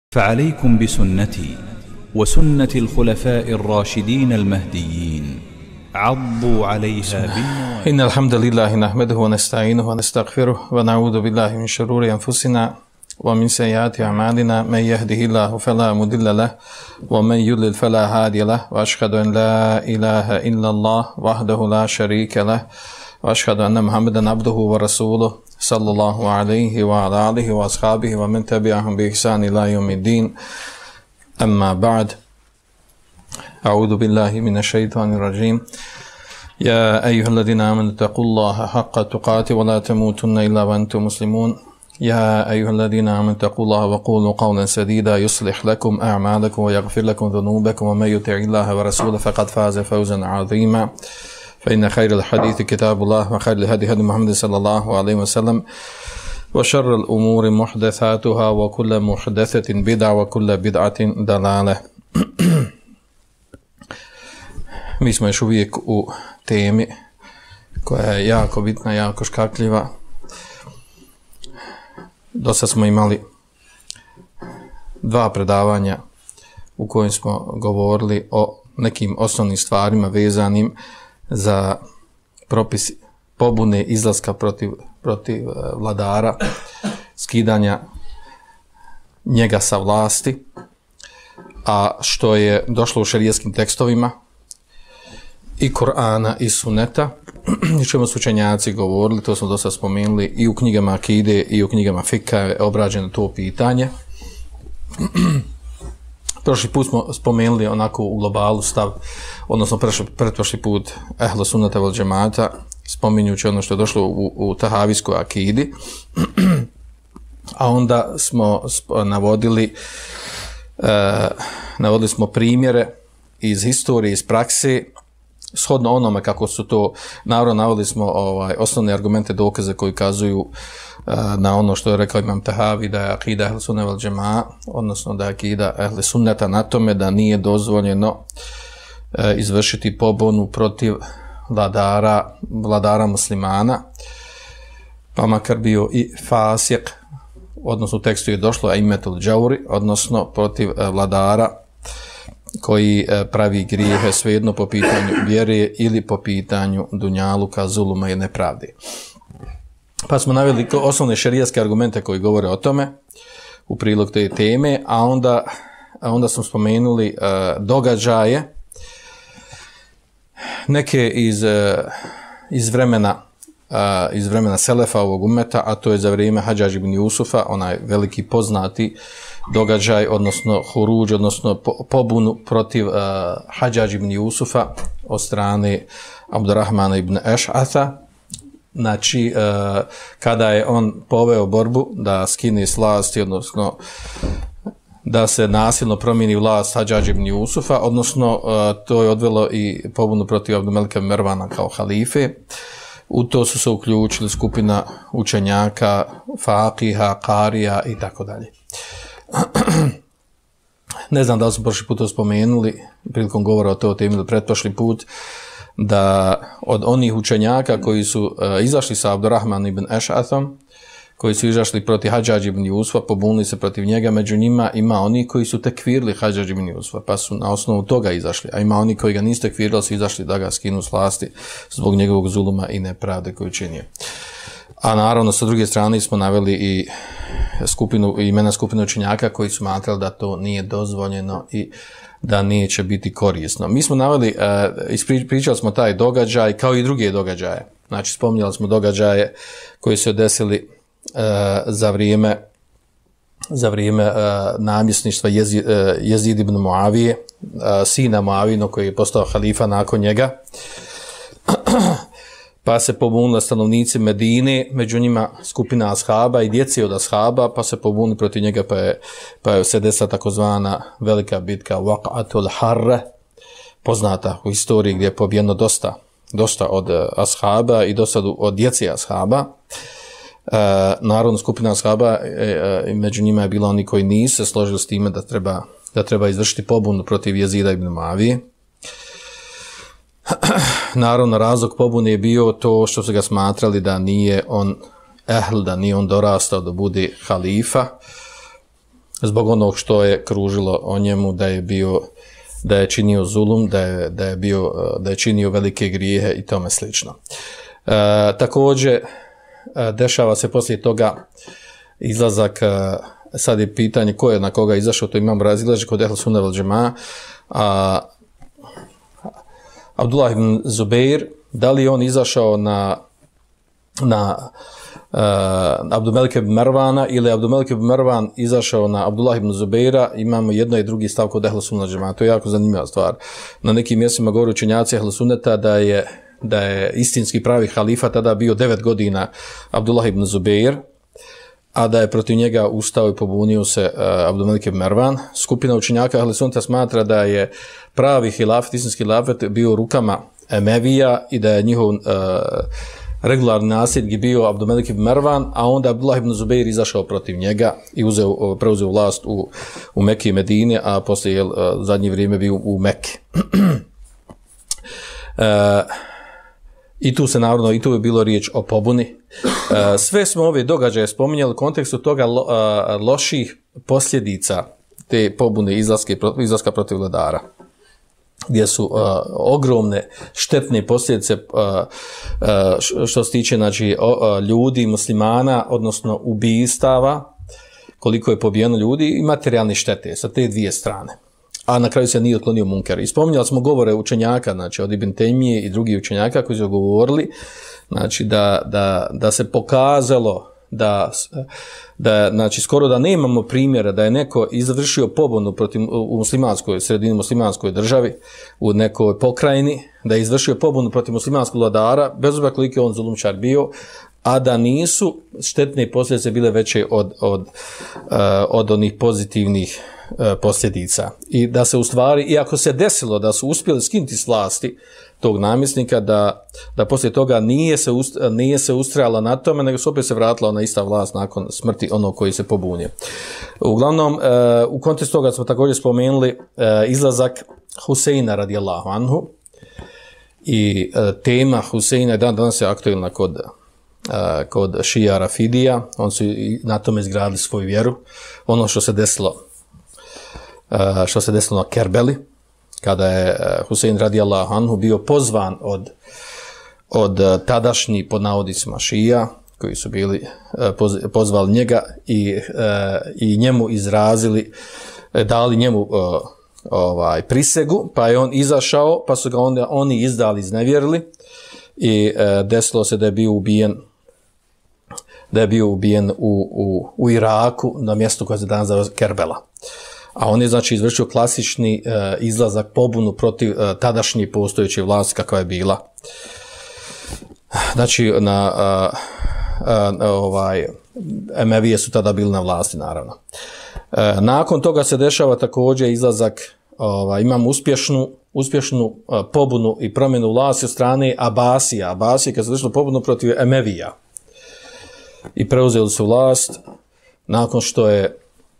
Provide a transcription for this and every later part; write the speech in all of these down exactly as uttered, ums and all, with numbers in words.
فعليكم بسنتي وسنة الخلفاء الراشدين المهديين عضوا عليها بالنواجذ. إن الحمد لله نحمده ونستعينه ونستغفره ونعوذ بالله من شرور أنفسنا ومن سيئات أعمالنا. من يهده الله فلا مضل له ومن يضلل فلا هادي له، وأشهد أن لا إله إلا الله وحده لا شريك له، وأشهد أن محمدا عبده ورسوله صلى الله عليه وعلى آله وأصحابه ومن تبعهم بإحسان إلى يوم الدين. أما بعد، أعوذ بالله من الشيطان الرجيم. يا أيها الذين آمنوا اتقوا الله حق تقاته ولا تموتن إلا وأنتم مسلمون. يا أيها الذين آمنوا اتقوا الله وقولوا قولا سديدا يصلح لكم أعمالكم ويغفر لكم ذنوبكم، ومن يطع الله ورسوله فقد فاز فوزا عظيما. فإن خير الحديث كتاب الله، وخير الهدي هدي محمد صلى الله عليه وسلم، وشر الأمور محدثاتها، وكل محدثة بدعة، وكل بدعة ضلالة. Mi smo još uvijek u temi koja je jako bitna, jako škakljiva. Dosad smo imali dva predavanja u kojim smo govorili o nekim osnovnim stvarima vezanim za propis pobune, izlaska protiv, protiv vladara, skidanja njega sa vlasti, a što je došlo u šerijskim tekstovima i Kur'ana i Sunneta, i čemu su učenjaci govorili, to smo dosta spomenuli, i u knjigama akide i u knjigama fika je obrađeno to pitanje. Prošli put smo spomenuli onako u globalu stav, odnosno pretprošli put Ehlu Sunnata vel Džemata, spominjući ono što je došlo u, u tahavijskoj akidi, a onda smo navodili, e, navodili smo primjere iz historije, iz prakse, shodno onome kako su to, naravno navodili smo ovaj, osnovne argumente, dokaze koji kazuju uh, na ono što je rekao Imam Tahavi, da je akida Ehlu Sunne vel Džemaa, odnosno da je akida Ehlu Sunneta na tome da nije dozvoljeno uh, izvršiti pobunu protiv vladara, vladara muslimana, pa makar bio i fasik, odnosno u tekstu je došlo aimetul džauri, odnosno protiv uh, vladara koji pravi grijehe svejedno po pitanju vjere ili po pitanju dunjaluka, zuluma i nepravde. Pa smo naveli osnovne šerijatske argumente koji govore o tome u prilog te teme, a onda, a onda smo spomenuli uh, događaje neke iz, uh, iz vremena uh, iz vremena selefa ovog umeta, a to je za vrijeme Hadžadž ibn Jusufa, onaj veliki poznati događaj, odnosno huruđ, odnosno pobunu protiv uh, Hadžadž ibn Jusufa od strane Abdurrahmana ibn Eš'atha. Znači, uh, kada je on poveo borbu da skine s vlasti, odnosno da se nasilno promijeni vlast Hadžadž ibn Jusufa, odnosno uh, to je odvelo i pobunu protiv Abdulmelika Mervana kao halife. U to su se uključili skupina učenjaka, fakiha, karija i tako dalje. Ne znam da li smo prošli put to spomenuli prilikom govora o toj temi ili pretprošli put, da od onih učenjaka koji su uh, izašli sa Abdurrahman ibn Eš'athom, koji su izašli protiv Hadžadž ibn Jusufa, pobunili se protiv njega, među njima ima oni koji su tekfirili Hadžadž ibn Jusufa, pa su na osnovu toga izašli, a ima oni koji ga nisu tekfirili, su izašli da ga skinu s vlasti zbog njegovog zuluma i nepravde koju činio. A naravno, sa druge strane smo naveli i skupinu, imena skupine učenjaka koji su smatrali da to nije dozvoljeno i da neće biti korisno. Mi smo naveli, uh, ispričali smo taj događaj kao i druge događaje. Znači, spominjali smo događaje koji su desili uh, za vrijeme, za vrijeme uh, namjesništva Jezid, uh, Jezid ibn Muavije, uh, sina Muavino koji je postao halifa nakon njega. Pa se pobunili stanovnici Medine, među njima skupina ashaba i djeci od ashaba, pa se pobunili protiv njega, pa je, pa je se desila takozvana velika bitka Waqatul Harre, poznata u historiji gdje je pobijeno dosta, dosta od ashaba i dosta od djeci ashaba. E, naravno, skupina ashaba, e, e, među njima je bilo oni koji nisu se složili s time da treba, da treba izvršiti pobunu protiv Jezida ibn Muavije. Naravno, razlog pobune je bio to što su ga smatrali da nije on ehl, da nije on dorastao da bude halifa, zbog onog što je kružilo o njemu, da je bio, da je činio zulum, da je, da je bio, da je činio velike grijehe i tome slično. E, također, dešava se poslije toga izlazak, sad je pitanje ko je na koga izašao, to imamo razilaženje kod Ehl Sunne vel Džemaa, a Abdullah ibn Zubeir, da li on izašao na na uh, Abdulmelik ibn Marvana ili Abdulmelik ibn Marvan izašao na Abdullah ibn Zubeira, imamo jedno i drugi stav kod Ehl Sunne vel Džemaa. To je jako zanimljiva stvar. Na nekim mjestima govore učenjaci Ehl Sunneta da je da je istinski pravi halifa tada bio devet godina Abdullah ibn Zubeir, a da je protiv njega ustao i pobunio se uh, Abdulmelik ibn Marvan. Skupina učenjaka Ehl Sunneta smatra da je pravi hilafet, istinski hilafet bio u rukama Emevija i da je njihov uh, regularni nasljednik bio Abdulmelik ibn Marvan, a onda Abdullah ibn Zubeir izašao protiv njega i uzeo, preuzeo vlast u, u Mekki i Medini, a poslije je uh, zadnje vrijeme bio u Mekki. uh, I tu se naravno, i tu je bilo riječ o pobuni. Uh, sve smo ove događaje spominjali u kontekstu toga lo, uh, loših posljedica te pobune izlaske, izlaska protiv vladara, gdje su uh, ogromne štetne posljedice uh, uh, što se tiče znači, uh, ljudi, muslimana, odnosno ubistava, koliko je pobijeno ljudi i materijalne štete sa te dvije strane. A na kraju se nije otklonio munker. I spominjali smo govore učenjaka, znači od Ibn Tejmije i drugih učenjaka koji su govorili, znači da, da, da se pokazalo da, da znači skoro da nemamo primjera da je neko izvršio pobunu protiv, u muslimanskoj sredini, muslimanskoj državi, u nekoj pokrajini, da je izvršio pobunu protiv muslimanskog vladara, bez obzira koliko je on zulumčar bio, a da nisu štetne posljedice bile veće od, od, uh, od onih pozitivnih uh, posljedica. I da se u stvari, iako se desilo da su uspjeli skinuti s vlasti tog namjesnika, da, da poslije toga nije se, ust, nije se ustrajala na tome, nego se opet se vratila ona ista vlast nakon smrti onog koji se pobunio. Uglavnom, uh, u kontekstu toga smo također spomenuli uh, izlazak Huseina radijallahu anhu i uh, tema Huseina dan danas je aktualna kod Uh, kod šija Rafidija. On su i na tome izgradili svoju vjeru. Ono što se desilo uh, što se desilo na Kerbeli, kada je uh, Husein radijallahu anhu bio pozvan od, od uh, tadašnjih pod navodicima šija, koji su bili uh, poz, pozvali njega i, uh, i njemu izrazili, uh, dali njemu uh, ovaj, prisegu, pa je on izašao, pa su ga onda oni izdali, iznevjerili i uh, desilo se da je bio ubijen da je bio ubijen u, u, u Iraku na mjestu koje se danas zove Kerbela. A on je znači izvršio klasični uh, izlazak, pobunu protiv uh, tadašnje postojeće vlasti kakva je bila. Znači na uh, uh, ovaj Emevije su tada bili na vlasti naravno. Uh, nakon toga se dešava također izlazak, ovaj, imamo uspješnu uspješnu uh, pobunu i promjenu vlasti od strane Abasija. Abasije kad se dešava pobunu protiv Emevija i preuzeli su vlast nakon što je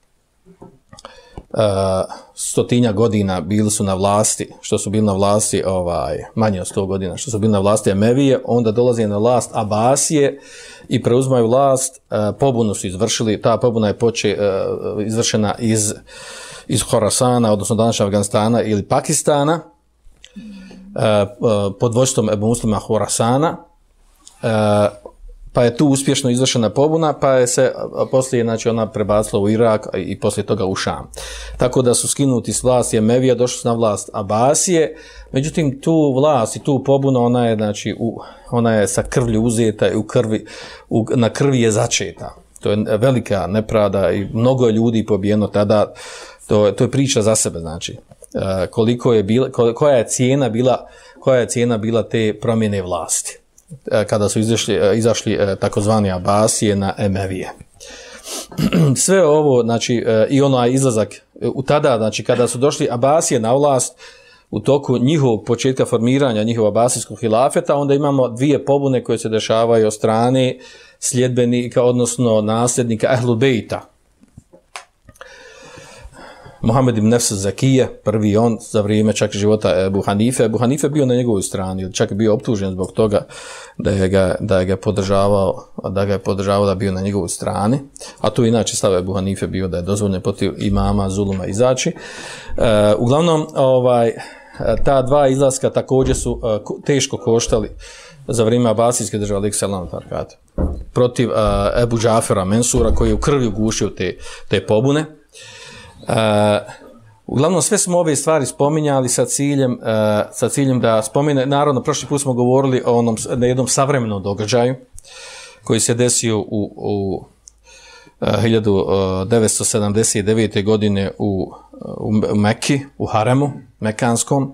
uh, stotinja godina bili su na vlasti, što su bili na vlasti ovaj, manje od sto godina, što su bili na vlasti Emevije, onda dolazi na vlast Abasije i preuzmaju vlast, uh, pobunu su izvršili, ta pobuna je poče, uh, izvršena iz, iz Horasana, odnosno današnjeg Afganistana ili Pakistana, uh, uh, pod vodstvom Ebu Muslima Horasana, uh, pa je tu uspješno izvršena pobuna, pa je se poslije znači, ona prebacila u Irak i poslije toga u Šam. Tako da su skinuti s vlasti Emevija, došli su na vlast Abasije, međutim tu vlast i tu pobuna, ona je, znači, u, ona je sa krvlju uzeta i u krvi, u, na krvi je začeta. To je velika nepravda i mnogo je ljudi pobijeno tada, to, to je priča za sebe, znači. Koliko je bila, koja je cijena bila, koja je cijena bila te promjene vlasti kada su izašli, izašli takozvani Abasije na Emevije. Sve ovo, znači, i onaj izlazak u tada, znači, kada su došli Abasije na vlast, u toku njihovog početka formiranja njihovog abasijskog hilafeta, onda imamo dvije pobune koje se dešavaju od strane sljedbenika, odnosno nasljednika Ehlul Bejta. Mohamed ibn Nefs Zakije, prvi on za vrijeme čak života Ebu Hanife. Ebu Hanife bio na njegovoj strani, čak je bio optužen zbog toga da je ga, da je ga podržavao, da ga je podržavao da bio na njegovoj strani. A to inače stav Ebu Hanife bio da je dozvoljeno protiv imama zuluma izaći. E, uglavnom, ovaj, ta dva izlaska također su uh, teško koštali za vrijeme Abasijske države, alejhi selam tarkat, protiv uh, Ebu Džafera Mensura, koji je u krvi ugušio te, te pobune. Uh, uglavnom, sve smo ove stvari spominjali sa ciljem, uh, sa ciljem da spomene, naravno, prošli put smo govorili o onom, na jednom savremenom događaju koji se desio u, u uh, hiljadu devetsto sedamdeset devete. godine u, u Mekki, u Haremu Mekanskom,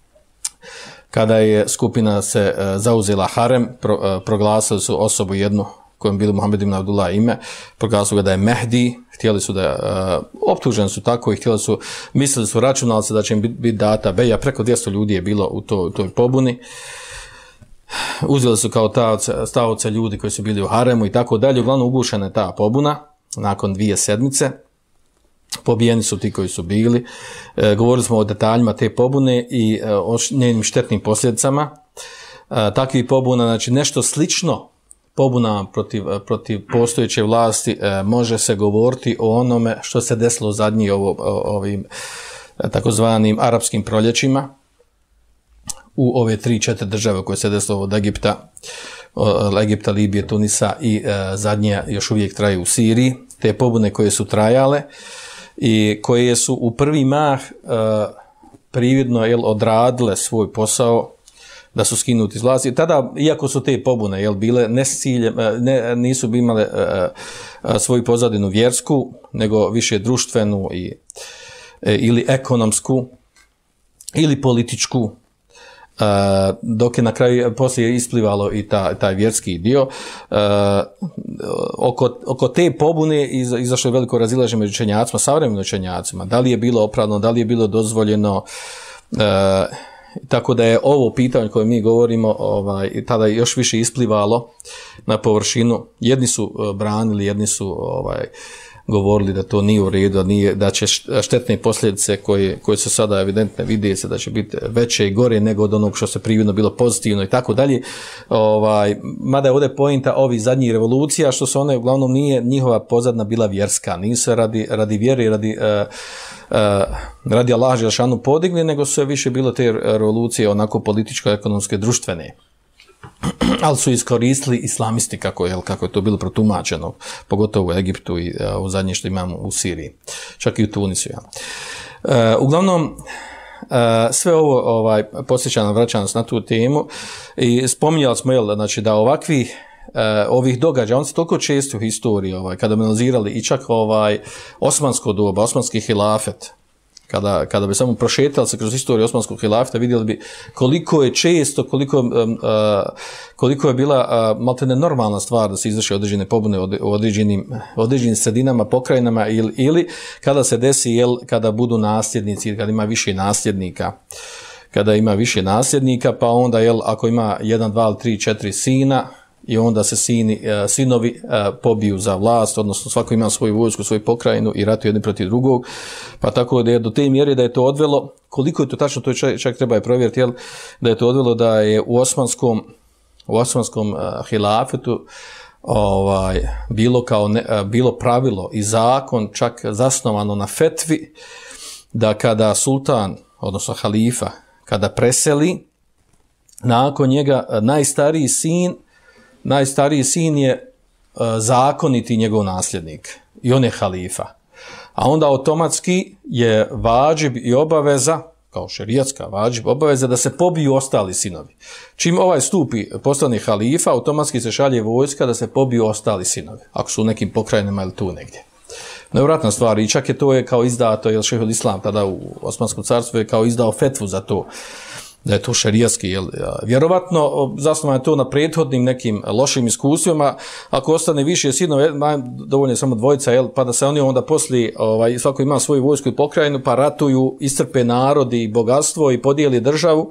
kada je skupina se uh, zauzela Harem, pro, uh, proglasili su osobu jednu kojom bili Muhammed ibn Abdullah ime, proglasili ga da je Mehdi, htjeli su da, uh, optuženi su tako i htjeli su, mislili su, računali se da će im biti bit data beja, preko dvjesto ljudi je bilo u to, toj pobuni. Uzeli su kao stavovce ljudi koji su bili u Haremu i tako dalje, uglavnom ugušena je ta pobuna nakon dvije sedmice. Pobijeni su ti koji su bili. E, govorili smo o detaljima te pobune i e, o njenim štetnim posljedicama. E, takvi pobuna, znači nešto slično pobunama protiv, protiv postojeće vlasti, e, može se govoriti o onome što se desilo zadnji ovo, o, ovim e, takozvanim arapskim proljećima u ove tri, četiri države koje se desilo od Egipta, od Egipta, Libije, Tunisa i e, zadnje još uvijek traju u Siriji. Te pobune koje su trajale i koje su u prvi mah uh, prividno jel, odradile svoj posao da su skinuti iz vlasti. Tada, iako su te pobune jel, bile ne s ciljem, ne, nisu bi imale uh, uh, svoju pozadinu vjersku, nego više društvenu i, uh, ili ekonomsku ili političku, Uh, dok je na kraju poslije isplivalo i ta, taj vjerski dio. Uh, oko, oko te pobune iz, izašlo je veliko razilaženje među učenjacima, savremenim učenjacima, da li je bilo opravdano, da li je bilo dozvoljeno, uh, tako da je ovo pitanje koje mi govorimo ovaj, tada je još više isplivalo na površinu. Jedni su uh, branili, jedni su ovaj, govorili da to nije u redu, da, nije, da će štetne posljedice koje, koje su sada evidentne, vidi se da će biti veće i gore nego od onog što se prividno bilo pozitivno i tako dalje. Ovaj, mada je ovdje pointa ovih zadnjih revolucija, što su one uglavnom nije njihova pozadna bila vjerska, nisu radi, radi vjere, radi, uh, uh, radi Allaha dželešanu podigli, nego su više bilo te revolucije onako političko-ekonomske, društvene. Ali su iskoristili islamisti kako je, kako je to bilo protumačeno, pogotovo u Egiptu i uh, u zadnje što imamo u Siriji, čak i u Tunisu. Ja. Uh, uglavnom, uh, sve ovo ovaj, posjeća nam, vraća nas na tu temu i spominjali smo jel, znači, da ovakvi uh, ovih događaja, on se toliko često u historiji, ovaj, kada bi analizirali i čak ovaj, osmansko doba, osmanski hilafet, Kada, kada bi samo prošetali se kroz istoriju osmanskog hilafeta, vidjeli bi koliko je često, koliko, um, uh, koliko je bila uh, maltene normalna stvar da se izvrši određene pobune u određenim, određenim sredinama, pokrajinama ili, ili kada se desi, jel, kada budu nasljednici, kada ima više nasljednika, kada ima više nasljednika, pa onda, jel, ako ima jedan, dva, tri, četiri sina, i onda se sini, uh, sinovi uh, pobiju za vlast, odnosno svako ima svoju vojsku, svoju pokrajinu i ratuju jedni protiv drugog, pa tako da je do te mjere da je to odvelo, koliko je to tačno, to je čak, čak treba je provjeriti, jel, da je to odvelo da je u osmanskom, u osmanskom uh, hilafetu ovaj, bilo, kao ne, uh, bilo pravilo i zakon čak zasnovano na fetvi, da kada sultan, odnosno halifa, kada preseli, nakon njega uh, najstariji sin Najstariji sin je uh, zakoniti njegov nasljednik i on je halifa. A onda automatski je vađib i obaveza, kao šerijatska vađib, obaveza da se pobiju ostali sinovi. Čim ovaj stupi postane halifa, automatski se šalje vojska da se pobiju ostali sinovi, ako su u nekim pokrajinama ili tu negdje. Nevjerojatna stvar, i čak je to je kao izdato, jer šejhul Islam tada u Osmanskom carstvu je kao izdao fetvu za to, da je to šerijatski, jel, vjerovatno zasnovano je to na prethodnim nekim lošim iskustvima, ako ostane više sinove, dovoljno je samo dvojica, jel, pa da se oni onda poslije, ovaj, svako ima svoju vojsku i pokrajinu, pa ratuju, istrpe narod i bogatstvo i podijeli državu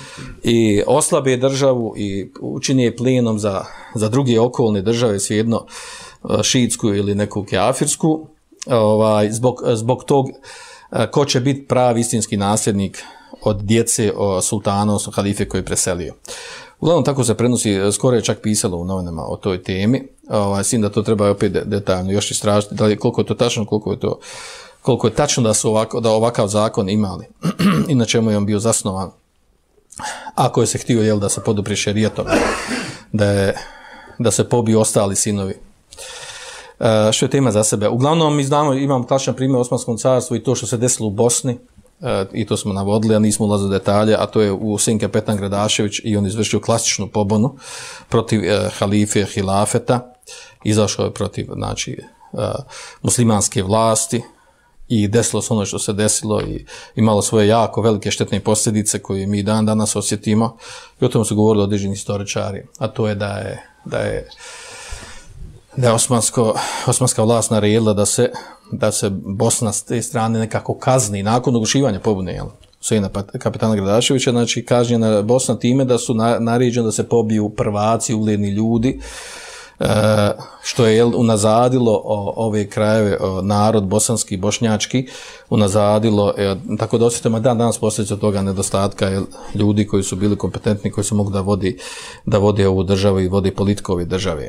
i oslabe državu i učini je plinom za, za druge okolne države, svejedno šiitsku ili neku keafirsku, ovaj, zbog, zbog tog ko će biti pravi istinski nasljednik od djece o sultana, odnosno halife koji je preselio. Uglavnom tako se prenosi, skoro je čak pisalo u novinama o toj temi, ovaj, sin da to treba opet detaljno još istražiti, da li, koliko je to tačno, koliko je to koliko je tačno da su ovako, da ovakav zakon imali i na čemu je on bio zasnovan. Ako je se htio jel, da se podupri šerijatom, da, je, da se pobiju ostali sinovi. E, što je tema za sebe. Uglavnom mi znamo, imam tačan primjer u Osmanskom carstvu i to što se desilo u Bosni, e, i to smo navodili, a nismo ulazili u detalje, a to je u sin Kapetan Gradašević i on izvršio klasičnu pobunu protiv e, halife, hilafeta, izašao je protiv znači, e, muslimanske vlasti, i desilo se ono što se desilo i imalo svoje jako velike štetne posljedice koje mi dan danas osjetimo i o tom su govorili određeni historičari, a to je da je, da je, da je osmansko, osmanska vlast naredila da se, da se Bosna s te strane nekako kazni nakon ugušivanja pobune, jel? Sina Kapetana Gradaševića, znači kažnjena Bosna time da su na, naređeni da se pobiju prvaci, ugledni ljudi, E, što je jel, unazadilo o, ove krajeve, o, narod bosanski, bošnjački, unazadilo, e, tako da osjetimo dan danas posljedice od toga nedostatka jel, ljudi koji su bili kompetentni, koji su mogli da vodi, da vodi ovu državu i vodi politiku ove države.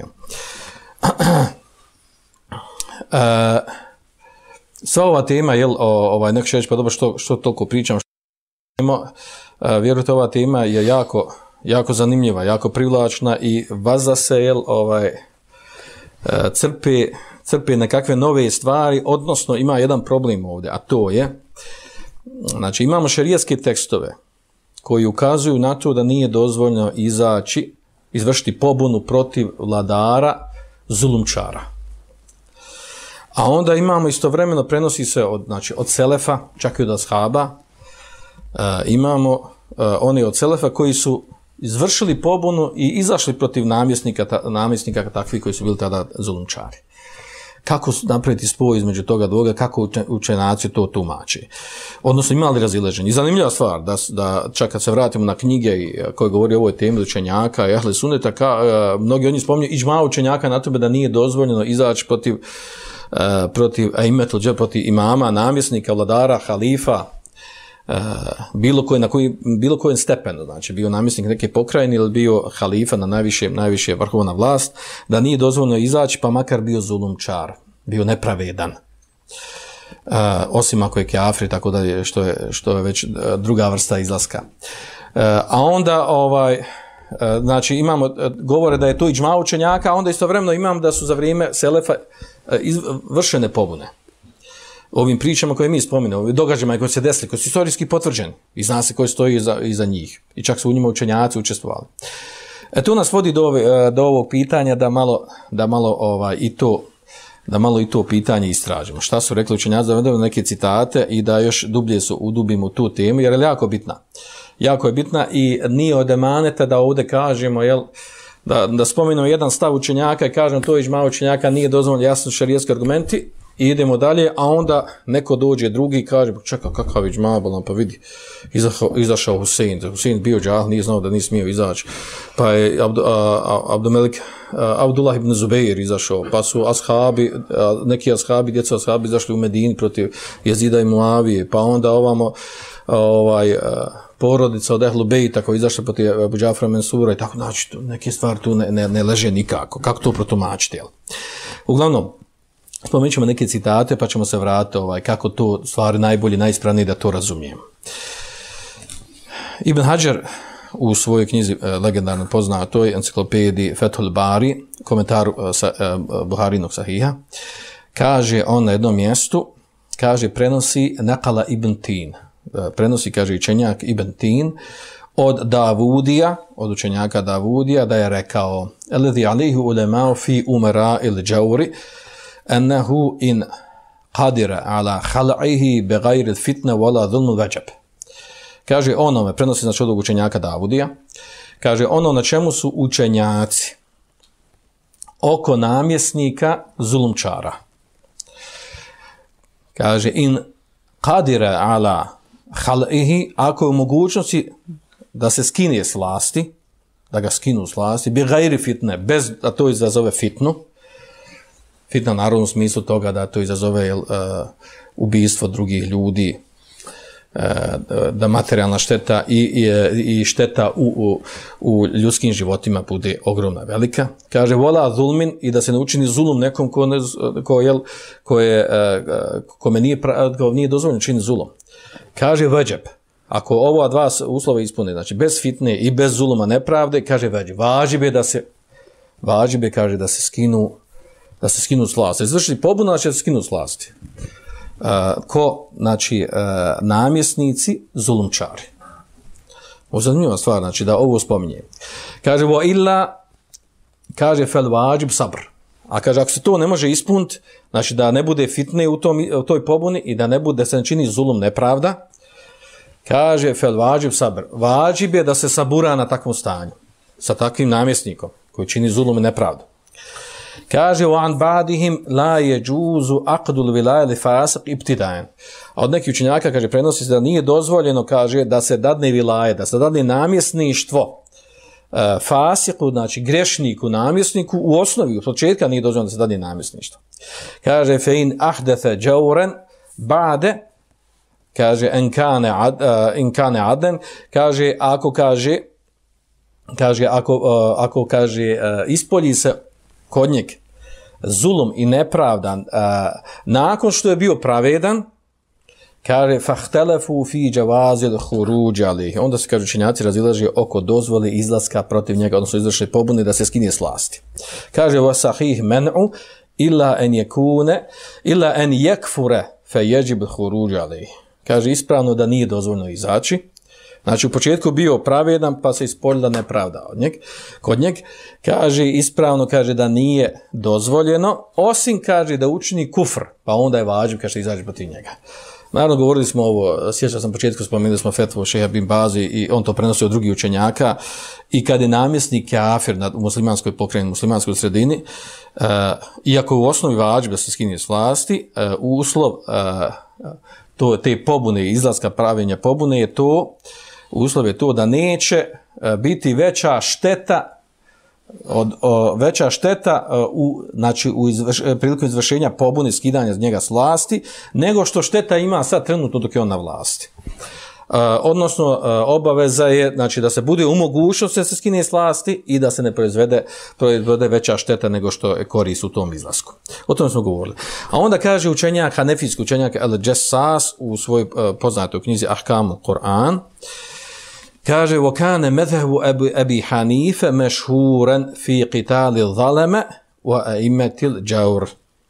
E, sva ova tema, jel, o, ovaj, neko će reći, pa dobro, što, što toliko pričam, što imamo, e, vjerujte, ova tema je jako jako zanimljiva, jako privlačna i vaza se jel, ovaj, crpe, crpe nekakve nove stvari, odnosno ima jedan problem ovdje, a to je, znači imamo šerijatske tekstove koji ukazuju na to da nije dozvoljeno izaći, izvršiti pobunu protiv vladara, zulumčara. A onda imamo istovremeno, prenosi se od, znači, od selefa, čak i od ashaba, uh, imamo uh, one od selefa koji su izvršili pobunu i izašli protiv namjesnika, ta, namjesnika takvi koji su bili tada zulumčari. Kako napraviti spoj između toga dvoga, kako učenjaci to tumači. Odnosno imali razilaženje. I zanimljiva stvar, da, da čak kad se vratimo na knjige koje govori o ovoj temi učenjaka i ahle sunneta, ka, mnogi od njih spominju iđma učenjaka na tome da nije dozvoljeno izaći protiv, uh, protiv, aimetul džer, protiv imama, namjesnika, vladara, halifa, Uh, bilo koji na koji bilo kojem stepenu, znači bio namjesnik neke pokrajine ili bio halifa na najviše najviše vrhovna vlast, da nije dozvoljeno izaći, pa makar bio zulumčar, bio nepravedan. Uh, osim ako je kafir, tako da što je što je već druga vrsta izlaska. Uh, a onda ovaj uh, znači imamo govore da je to iđma učenjaka, a onda istovremeno imam da su za vrijeme selefa uh, vršene pobune. Ovim pričama koje mi spominjamo, ovim događajima koji se desili, koji su istorijski potvrđeni i zna se koji stoji iza, iza njih. I čak su u njima učenjaci učestvovali. E, to nas vodi do, ove, do ovog pitanja da malo, da malo ovaj, i to da malo i to pitanje istražimo. Šta su rekli učenjaci, da vedemo neke citate i da još dublje su udubimo tu temu, jer je jako bitna. Jako je bitna i nije od emaneta da ovdje kažemo, jel, da, da spomenemo jedan stav učenjaka i kažemo to iđma učenjaka, nije dozvoljeno jasno šerijatski argumenti, i idemo dalje, a onda neko dođe drugi i kaže, čekaj, kakav iđma, pa vidi, izašao, izašao Husein, Husein bio džah, nije znao da nije smio izaći, pa je Abdu, Abdumelik, Abdullah ibn Zubeir izašao, pa su ashabi, neki ashabi, djeca ashabi izašli u Medini protiv Jezida i Muavije, pa onda ovamo, ovaj, porodica od Ehlu Bejta koji izašla protiv Abu Džafra Mensura i tako, znači, neke stvari tu ne, ne, ne leže nikako, kako to protumačiti, jel? Uglavnom, spomenut ćemo neke citate pa ćemo se vratiti ovaj, kako to stvari najbolje, najispravnije da to razumijemo. Ibn Hajar u svojoj knjizi legendarno poznatoj enciklopediji Fethul Bari, komentaru sa, Buharinog sahiha, kaže on na jednom mjestu, kaže prenosi Naqala ibn Tin, prenosi, kaže učenjak Ibn Tin, od Davudija, od učenjaka Davudija, da je rekao Alladhi alayhi ulama'u fi umara il-jawri annahu in qadira ala khal'ihi bighayri al-fitna wala dhulm al-wajab. Kaže onome, prenosi znači od učenjaka Davudija, kaže ono na čemu su učenjaci oko namjesnika zulumčara. Kaže in qadira ala khal'ihi, ako je u mogućnosti da se skine s vlasti, da ga skinu s vlasti, bighayri fitne, bez da to izazove fitnu, fitna naravno u smislu toga da to izazove uh, ubijstvo drugih ljudi, da materijalna šteta i, i, i šteta u, u, u ljudskim životima bude ogromna, velika. Kaže, vola zulmin, i da se ne učini zulum nekom ko, ne, ko, jel, ko je, kome nije, ko nije dozvoljeno čini zulum. Kaže, veđeb, ako ova dva uslova ispune, znači bez fitne i bez zuluma nepravde, kaže veđeb, važib je da se, važib je, kaže, da se skinu, da se skinu s vlasti. Izvršiti pobunu, znači da se skinu s vlasti. Uh, ko, znači, uh, namjesnici, zulumčari. Ovo je zanimljiva stvar, znači, da ovo spominje. Kaže, vo illa, kaže, fel vađib sabr. A kaže, ako se to ne može ispuniti, znači, da ne bude fitne u, tom, u toj pobuni i da ne bude, da se ne čini zulum nepravda, kaže, fel vađib sabr. Vađib je da se sabura na takvom stanju, sa takvim namjesnikom, koji čini zulum i nepravdu. Kaže, وَعَنْ بَعْدِهِمْ لَا يَجُوزُ أَقْدُ الْوِلَايَ لِفَاسِقِ ibtidaen. A od nekih učenjaka, kaže, prenosi se da nije dozvoljeno, kaže, da se dadne vilaje, da se dadne namjesništvo uh, fasiku, znači grešniku, namjesniku, u osnovi, u početka nije dozvoljeno da se dadne namjesništvo. Kaže, فَإِنْ أَحْدَثَ جَوْرًا بَعْدَ, kaže, إِنْ كَانَ عَدْ, uh, إِنْ كَانَ عَدًا, kaže, ako kaže, kaže, ako, uh, ako kaže, uh, ispolji se kod njeg zulum i nepravdan a, nakon što je bio pravedan, kaže fahtelefu fi džavazil huruđ alih. Onda se, kaže, učenjaci razilaže oko dozvoli izlaska protiv njega, odnosno izvršne pobune da se skine s vlasti. Kaže vasahih men'u illa en yekune illa en yekfure fe yejib huruđ alih. Kaže, ispravno da nije dozvoljeno izaći. Znači, u početku bio pravedan, pa se ispoljila nepravda od njeg. Kod njeg, kaže, ispravno, kaže, da nije dozvoljeno, osim, kaže, da učini kufr, pa onda je vađib, kaže, izađe protiv njega. Naravno, govorili smo ovo, sjećam sam početku, spomenuli smo fetvu šeha bin Bazi i on to prenosi od drugih učenjaka, i kad je namjesnik kafir u muslimanskoj pokrajini, muslimanskoj sredini, uh, iako u osnovi vađib da se skine s vlasti, uh, uslov uh, to, te pobune, izlaska pravenja pobune je to, uslov je to da neće biti veća šteta od o, veća šteta u znači u izvrš, prilikom izvršenja pobune, skidanja z njega s vlasti, nego što šteta ima sad trenutno dok je on na vlasti. Uh, odnosno uh, obaveza je, znači, da se bude u mogućnosti da se skine s vlasti i da se ne proizvede, proizvede veća šteta nego što je korist u tom izlasku. O tome smo govorili. A onda kaže učenjak, hanefijski učenjak Al-Jassas u svojoj uh, poznatoj knjizi Ahkamul Kur'an, kaže, وَكَانَ مَذْهَبُ أَبِي حَنِيفَ مَشْهُورًا فِي قِتَالِ الظَّلَمَ وَأَئِمَّةِ الْجَوْرِ.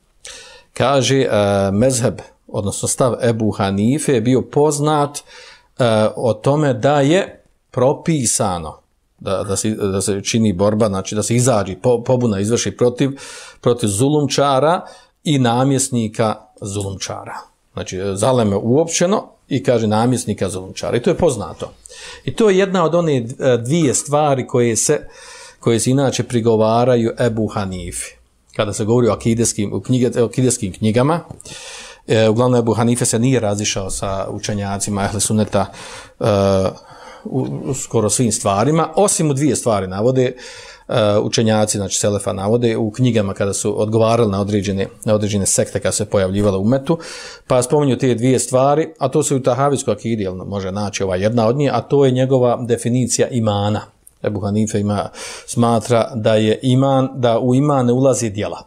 Kaže, uh, mezheb, odnosno stav Ebu Hanife je bio poznat uh, o tome da je propisano da, da, se, da se čini borba, znači da se izađi, po, pobuna izvrši protiv, protiv zulumčara i namjesnika zulumčara. Znači, zaleme uopćeno i, kaže, namjesnika zulumčara. I to je poznato. I to je jedna od one dvije stvari koje se, koje se inače prigovaraju Ebu Hanifi. Kada se govori o akideskim, o knjige, o akideskim knjigama, e, uglavnom Ebu Hanife se nije razišao sa učenjacima Ehli Sunneta e, u, u skoro svim stvarima, osim u dvije stvari navode uh, učenjaci, znači Selefa navode u knjigama kada su odgovarali na određene, na određene sekte kada se pojavljivala u umetu, pa spominju te dvije stvari, a to se u Tahavijskoj akidi, jel, može naći ova jedna od njih, a to je njegova definicija imana. Ebu Hanife ima, smatra da je iman, da u iman ne ulazi djela.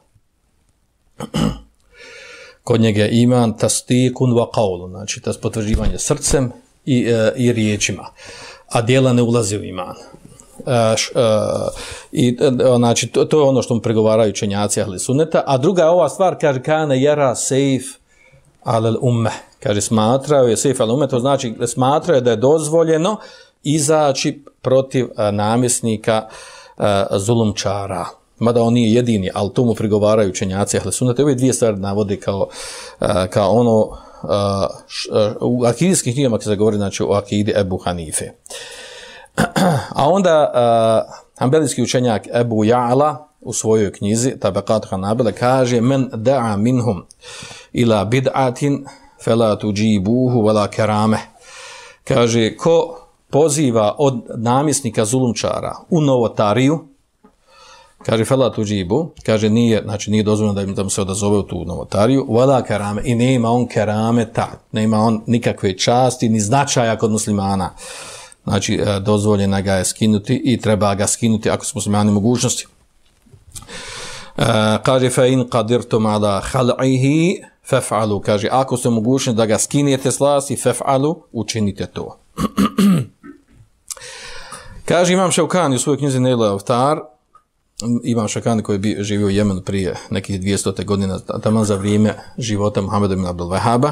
Kod njega je iman tasdikun wa qaulun, znači to je potvrđivanje srcem i, e, i riječima, a djela ne ulazi u iman. E, š, e, i, e, znači, to, to je ono što mu pregovaraju učenjaci Ahli Sunneta, a druga je ova stvar, kaže, kane jara sejf alel ummeh, kaže, smatrao je sejf alel ummeh, to znači smatrao je da je dozvoljeno izaći protiv a, namjesnika a, zulumčara. Mada on nije jedini, ali to mu prigovaraju učenjaci Ahli Sunneta. Ove dvije stvari navode kao, a, kao ono a, š, a, u akidijskim knjigama kada se govori, znači o akidi Ebu Hanife. A onda a, hanbelijski učenjak Ebu Ja'la u svojoj knjizi Tabekat Hanabila kaže men da'a minhum ila bid'atin fela tuđibuhu vela kerameh. Kaže, ko poziva od namjesnika zulumčara u novotariju, Kaže fela tuđibu, kaže nije, znači nije dozvoljeno da im da mu se odazove u tu novotariju, wala kerame, i nema on kerameta, nema on nikakve časti ni značaja kod muslimana. Znači dozvoljeno ga je skinuti i treba ga skinuti ako su muslimani mogućnosti. Uh, kaže fa in qadirtum ala khal'ihi faf'alu, kaže ako ste mogućni da ga skinete s vlasti, faf'alu, učinite to. Kaže Imam Šaukani u svojoj knjizi Nail al-Awtar, Imam Šaukani koji je živio u Jemenu prije nekih dvjesto godina, tamo za vrijeme života Muhammeda ibn Abdul Wahhaba,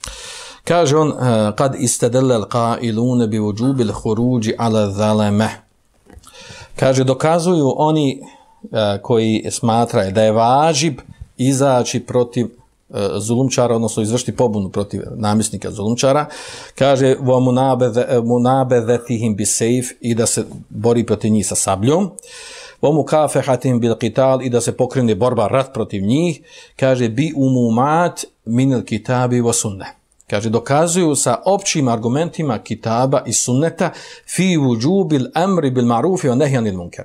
kaže on kad istadalla al-qa'iluna bi wujubi al-khuruj ala zalama, kaže dokazuju oni koji smatraju da je važib izaći protiv zulumčara, odnosno izvršiti pobunu protiv namjesnika zulumčara, kaže wa munabadhatihim bisayf, i da se bori protiv njih sa sabljom, wa mukafahatihim bil qital, i da se pokrene borba, rat protiv njih, kaže bi umumat min al kitabi wa sunnah, kaže dokazuju sa općim argumentima kitaba i sunneta fi wujubil amri bil ma'ruf wa nahyi anil munkar.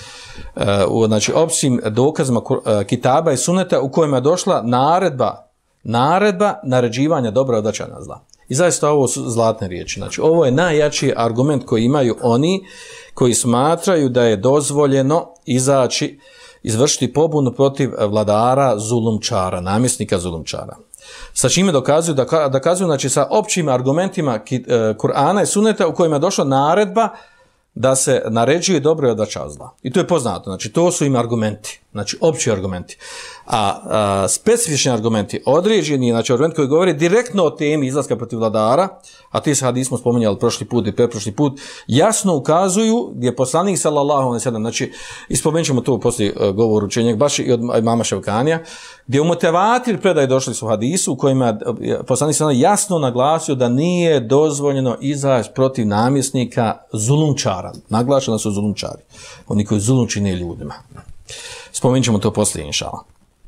Uh, znači općim dokazima uh, kitaba i suneta u kojima je došla naredba naredba naređivanja dobra od odvraćanja zla. I zaista ovo su zlatne riječi. Znači ovo je najjači argument koji imaju oni koji smatraju da je dozvoljeno izaći, izvršiti pobunu protiv vladara zulumčara, namjesnika zulumčara. Sa čime dokazuju? Da, dokazuju znači sa općim argumentima uh, Kur'ana i suneta u kojima je došla naredba da se naređuje dobro i odvraća zla. I to je poznato. Znači, to su im argumenti. Znači, opći argumenti. A, a specifični argumenti, određeni, znači, argumenti koji govori direktno o temi izlaska protiv vladara, a ti se hadis smo spominjali prošli put i preprošli put, jasno ukazuju gdje je poslanik sallallahu alejhi ve sellem, znači, ispomenut ćemo to poslije uh, govoru učenjeg, baš i od imama Ševkanija, gdje u mutevatir predaj došli su hadisu u kojima je poslanik sallallahu jasno naglasio da nije dozvoljeno izaći protiv namjesnika zulumčara. Naglašeno su zulumčari. Oni koji zulum čine ljudima. Spomenut ćemo to poslije, inšala.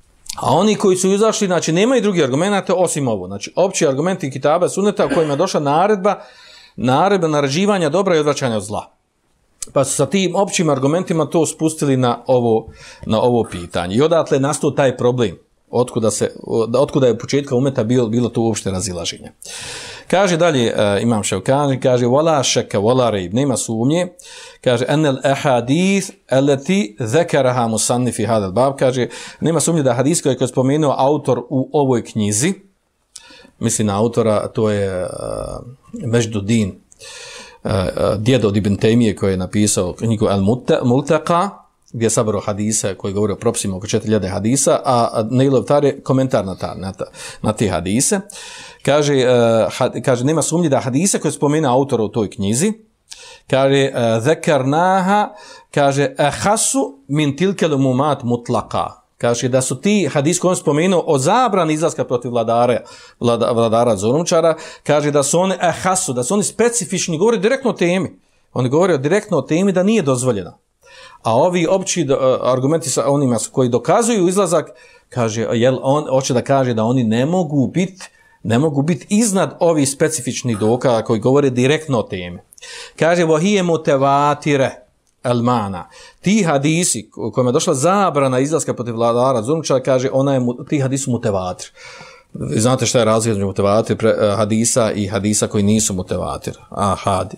A oni koji su izašli, znači nemaju drugih argumenta osim ovo. Znači opći argumenti kitaba suneta u kojima je došla naredba, naredba naređivanja dobra i odvraćanja od zla. Pa su sa tim općim argumentima to spustili na ovo, na ovo pitanje. I odatle je nastao taj problem. Otkuda, se, otkuda je u početka umeta bilo, bilo to uopšte razilaženje. Kaže dalje uh, Imam Ševkani, kaže wala shakka wala rayb, nema sumnje, kaže anel ahadith allati zakaraha musannif fi hada al-bab, kaže nema sumnje da hadis koji je spomenuo autor u ovoj knjizi, misli na autora, to je uh, Međdudin, uh, djed od Ibn Taymije koji je napisao knjigu Al-Multaqa, gdje je sabrao hadisa koji govori o propisima oko četiri hiljade hadisa, a Nail al-Awtar je komentar na, ta, na, ta, na te hadise. Kaže, uh, ha, kaže, nema sumnje da hadise koje spomene autora u toj knjizi, kaže, uh, zekarnaha, kaže, ahasu min tilkel umumat mutlaqa. Kaže, da su ti hadis koji on spomenuo o zabrani izlaska protiv vladara, vlada, vladara zulumčara, kaže da su oni ahasu, da su oni specifični, govori direktno o temi. Oni govore direktno o temi da nije dozvoljeno. A ovi opći uh, argumenti sa onima koji dokazuju izlazak, kaže, jel on hoće da kaže da oni ne mogu biti ne mogu biti iznad ovih specifičnih dokaza koji govore direktno o temi. Kaže, vahije mutevatire elmana. Ti hadisi kojima je došla zabrana izlaska protiv vladara zulumčara, kaže, ona je, ti hadisi su mutevatir. Znate šta je razlika između mutevatir hadisa i hadisa koji nisu mutevatir. Ahadi.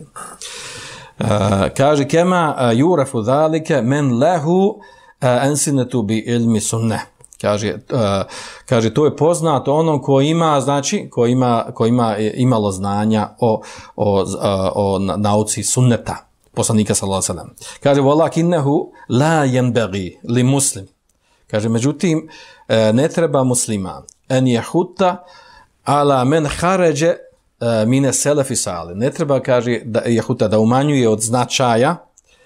Uh, kaže, kema uh, jurafu zalike men lehu uh, ensinetu bi ilmi sunneh. Kaže, uh, kaže, to je poznato onom ko ima, znači, ko ima, ko ima imalo znanja o, o, o, o nauci sunneta, poslanika sallallahu alejhi ve sellem. Kaže, walakinnehu la yanbaghi li muslim. Kaže, međutim, ne treba musliman en jehutta ala men haređe mine selefi sale. Ne treba, kaže, da, jehuta, da umanjuje od značaja,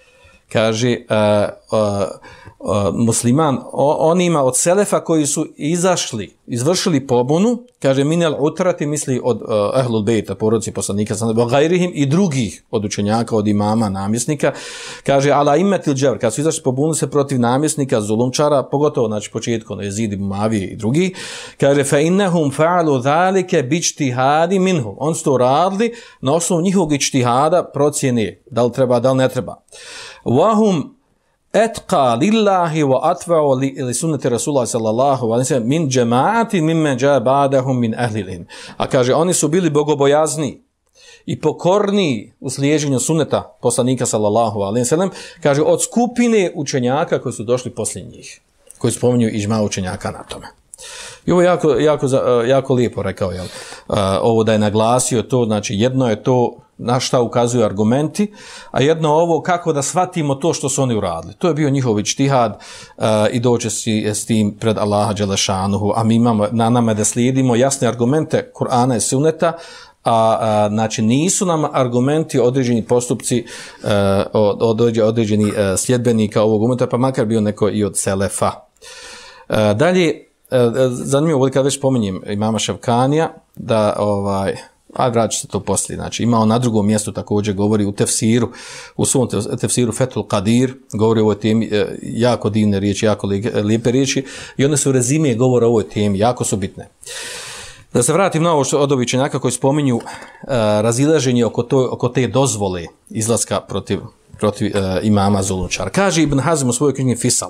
kaže, uh, uh, uh, musliman, onima od selefa koji su izašli, izvršili pobunu, kaže, minel utrati, misli od uh, ehlul bejta, porodici poslanika, gajrihim i drugih od učenjaka, od imama, namjesnika, kaže, ala imetil džavr, kad su izašli pobunu se protiv namjesnika, zulumčara, pogotovo, znači, početku, ono, Jezid, Muavije i drugi, kaže, fe innehum fa'alu zalike bičtihadi minhum, on su to radili na osnovu njihovog ičtihada procjene, da li treba, da li ne treba. Wahum etqa lillahi wa atva'u li, li sunnati Rasulullah sallallahu alejhi ve sellem min jama'ati mimman ja'a ba'dahum min ahli al-ilm. A kaže oni su bili bogobojazni i pokorniji u slijeđenju sunneta poslanika sallallahu alejhi ve sellem, kaže od skupine učenjaka koji su došli poslije njih, koji spominju iđma učenjaka na tome. I ovo je jako, jako, jako lijepo rekao, jel? Ovo da je naglasio to, znači jedno je to na šta ukazuju argumenti, a jedno ovo kako da shvatimo to što su oni uradili. To je bio njihov ičtihad uh, i doće si s tim pred Allaha dželešanuhu, a mi imamo na nama da slijedimo jasne argumente Kur'ana i Sunneta, a, a znači nisu nam argumenti određeni postupci uh, od, od određeni uh, sljedbenika ovog umeta, pa makar bio neko i od Selefa. Uh, dalje, uh, zanimljivo, ovdje kad već spominjem imama Ševkanija, da ovaj a vraća se to poslije, znači ima on na drugom mjestu također govori u tefsiru, u svom tefsiru Fethul Qadir, govori o ovoj temi, jako divne riječi, jako lijepe riječi i one su rezime govora o ovoj temi, jako su bitne. Da se vratim na ovo što od ovih učenjaka koji spominju uh, razilaženje oko, to, oko te dozvole izlaska protiv, protiv uh, imama Zulunčara. Kaže Ibn Hazm u svojoj knjigi Fisal,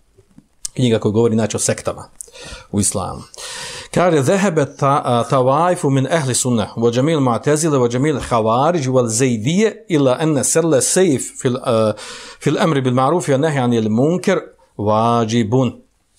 knjiga koja govori znači o sektama u islamu. Kaže zehebe tawaifu min ahli sunnah wa jamil mu'tazila wa jamil khawarij wal zaydiyya illa anna salla sayf fil uh, fil amri bil ma'ruf wa nahy 'anil munkar wajibun.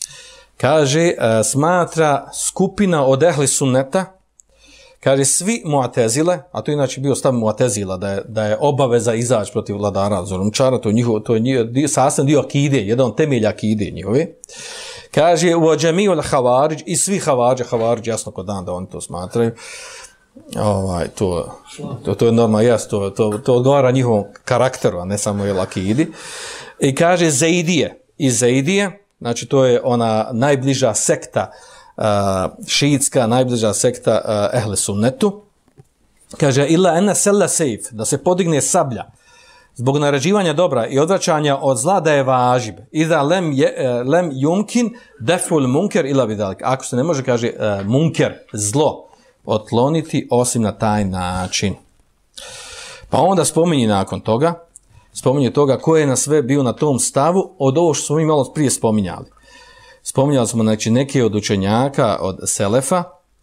Kaže uh, smatra skupina od ahli sunneta, kaže svi mu'tazile, a to je inače bio stav mu'tazila da je da je obaveza izaći protiv vladara Zulunčara, to je njihov to je njihov sastavni dio akide, jedan od temelja akide njihove. Kaže u džamiul havarij i svi havarđe, havarđ jasno kod dan da oni to smatraju. Ovaj to to to je normalno, jas, to to to odgovara njihovom karakteru, a ne samo je akidi. I kaže Zaidije, i Zaidije, znači to je ona najbliža sekta uh, šiitska, najbliža sekta uh, ehle sunnetu. Kaže illa anna salla sayf, da se podigne sablja zbog naređivanja dobra i odvraćanja od zla da je važib. Iza lem, je, lem yumkin deful munker ila bidalik. Ako se ne može, kaže, uh, munker, zlo, otkloniti osim na taj način. Pa onda spominje nakon toga, spominje toga ko je na sve bio na tom stavu od ovo što smo mi malo prije spominjali. Spominjali smo znači, neke od učenjaka od Selefa,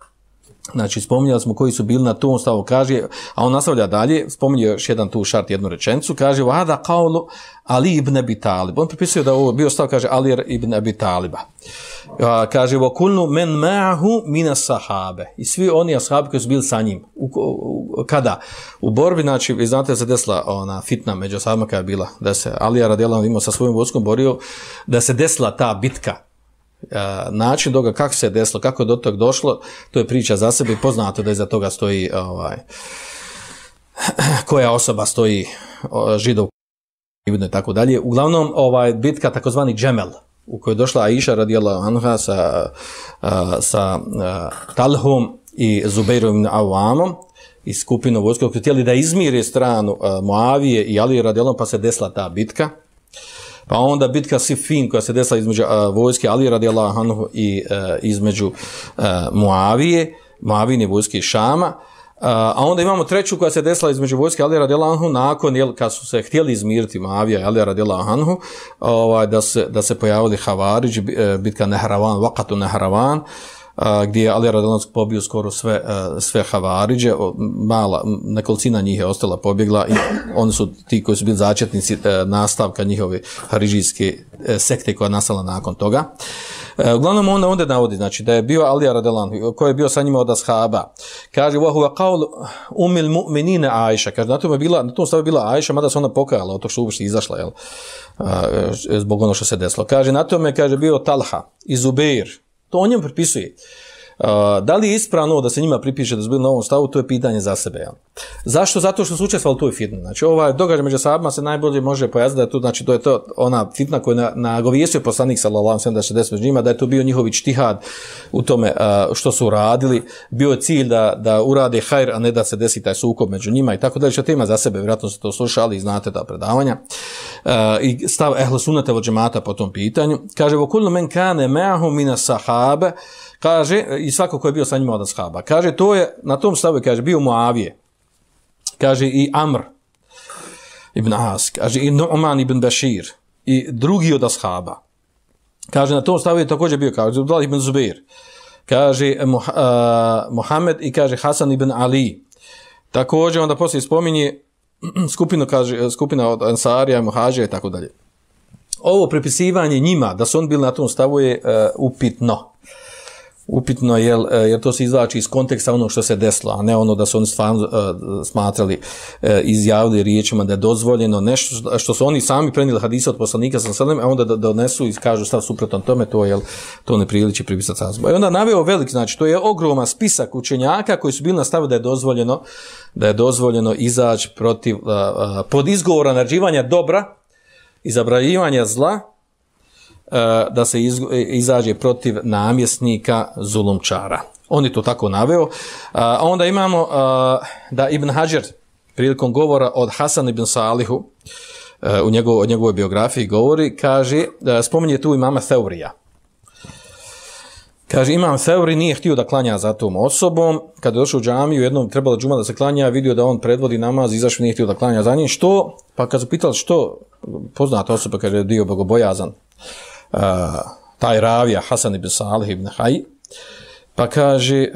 znači spominjali smo koji su bili na tom stavu, kaže, a on nastavlja dalje, spominje još jedan tu šart, jednu rečenicu, kaže vada qaulu Ali ibn Abi Talib. On pripisuje da ovo bio stav, kaže Ali ibn Abi Taliba. A, kaže wa kullu men ma'ahu min as-sahabe. I svi oni ashabi koji su bili sa njim. U, u, kada? U borbi, znači, vi znate da se desila ona fitna među ashabima kada je bila, da se Ali radijallahu anhu imao sa svojim vojskom borio, da se desila ta bitka. Uh, način toga kako se desilo, kako je do toga došlo, to je priča za sebe i poznato da iza toga stoji ovaj, koja osoba stoji Židov i tako dalje. Uglavnom ovaj, bitka takozvani Džemel u kojoj je došla Aisha radijallahu anha sa, uh, sa uh, Talhom i Zubeirom ibn Awamom i skupinom vojske koji htjeli da izmire stranu uh, Muavije i Ali radijallahu anhu, pa se desila ta bitka. Pa onda bitka Siffin koja se desila između uh, vojske Ali radijallahu anhu i uh, između uh, Muavije, Muavine vojske Šama. Uh, a onda imamo treću koja se desila između vojske Ali radijallahu anhu nakon, jel, kad su se htjeli izmiriti Muavija i Ali radijallahu anhu, ovaj, da, se, da se pojavili Havariđi, bitka Nehravan, Vakatu Nehravan, Uh, gdje je Ali radijallahu anhu pobio skoro sve, uh, sve Havariđe, mala, nekolicina njih je ostala pobjegla i oni su ti koji su bili začetnici uh, nastavka njihove haridžijske uh, sekte koja je nastala nakon toga. Uh, uglavnom onda onda navodi, znači da je bio Ali radijallahu anhu, koji je bio sa njima od ashaba. Kaže wa huwa qaul ummil mu'minin Aisha, kaže na tom je bila, na tom stavu je bila Aisha, mada se ona pokajala od tog što uopšte izašla, jel, uh, zbog ono što se desilo. Kaže na tome, kaže bio Talha i Zubeir. To on njemu pripisuje. Uh, da li je ispravno da se njima pripiše da su bili na ovom stavu, to je pitanje za sebe. Ja. Zašto? Zato što su učestvovali u toj fitni. Znači, ovaj događaj među sahabima se najbolje može pojasniti da je to, znači, to je to ona fitna koju je nagovijestio poslanik sallallahu alejhi ve sellem da se desi među njima, da je to bio njihov ičtihad u tome uh, što su uradili. Bio je cilj da, da urade hajr, a ne da se desi taj sukob među njima i tako dalje. Što tema za sebe, vjerojatno ste to slušali i znate ta predavanja. Uh, I stav ehlu sunnata vel džemata po tom pitanju. Kaže, wa kullu men kane ma'ahu min as-sahabe, kaže, i svako ko je bio sa njima od ashaba, kaže, to je, na tom stavu, kaže, bio Muavije, kaže, i Amr ibn As, kaže, i Nu'man ibn Bashir, i drugi od ashaba. Kaže, na tom stavu je također bio, kaže, Abdullah ibn Zubair, kaže, uh, Muhammed i kaže, Hasan ibn Ali. Također, onda poslije spominje skupinu, kaže, skupina od Ansarija, Muhađira i tako dalje. Ovo prepisivanje njima, da su oni bili na tom stavu, je uh, upitno. Upitno, jer, jer to se izvlači iz konteksta onog što se desilo, a ne ono da su oni stvarno uh, smatrali, uh, izjavili riječima da je dozvoljeno nešto što su oni sami prenijeli hadisa od poslanika sallallahu alejhi ve sellem, a onda da donesu i kažu stav suprotan tome, to je to ne priliči pripisati sazbu. I onda naveo velik, znači to je ogroman spisak učenjaka koji su bili na stavu da je dozvoljeno da je dozvoljeno izaći protiv uh, uh, pod izgovora naređivanja dobra i zabranjivanja zla, da se izađe protiv namjesnika zulumčara. On je to tako naveo. A onda imamo da Ibn Hajar prilikom govora od Hasan ibn Salihu u njegov, od njegovoj biografiji govori, kaže, spominje tu imama Theurija. Kaže, imam Theuri nije htio da klanja za tom osobom. Kada je došao u džamiju, jednom trebalo džuma da se klanja, vidio da on predvodi namaz, izašao, nije htio da klanja za njim. Što? Pa kad su pitali što, poznata osoba, kaže, je dio bogobojazan. Uh, taj ravija Hasan ibn Salih ibn Hayy, pa kaže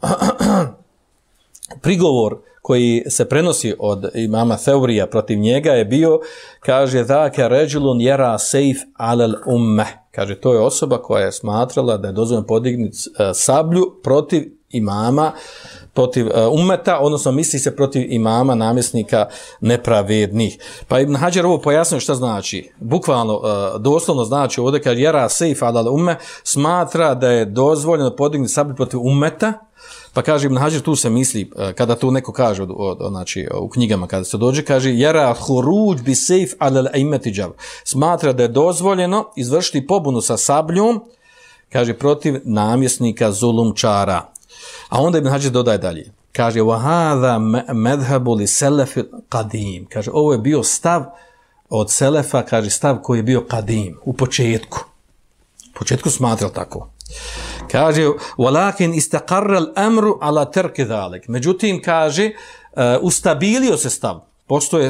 prigovor koji se prenosi od imama Theurija protiv njega je bio, kaže, zaka rajulun yara sayf ala al-ummah, kaže, to je osoba koja je smatrala da je dozvoljeno podignuti uh, sablju protiv imama, protiv uh, ummeta, odnosno misli se protiv imama, namjesnika nepravednih. Pa Ibn Hajar ovo pojasnio šta znači. Bukvalno, uh, doslovno znači ovdje kad jera sejf alal umme, smatra da je dozvoljeno podignuti sablju protiv ummeta, pa kaže Ibn Hajar, tu se misli, uh, kada tu neko kaže, od, od, od, znači, u knjigama kada se dođe, kaže jera huruđ bi sejf alal aimeti džab. Smatra da je dozvoljeno izvršiti pobunu sa sabljom, kaže, protiv namjesnika zulumčara. A onda Ibn Hajar dodaje dalje. Kaže, وَهَذَا مَذْهَبُ لِسَلَفِ قَدِيمِ. Kaže, ovo je bio stav od Selefa, kaže, stav koji je bio qadim, u početku. U početku smatrali tako. Kaže, وَلَكِنْ إِسْتَقَرَّ الْأَمْرُ عَلَى تَرْكِ ذَلِكَ. Međutim, kaže, uh, ustabilio se stav. Postoje uh,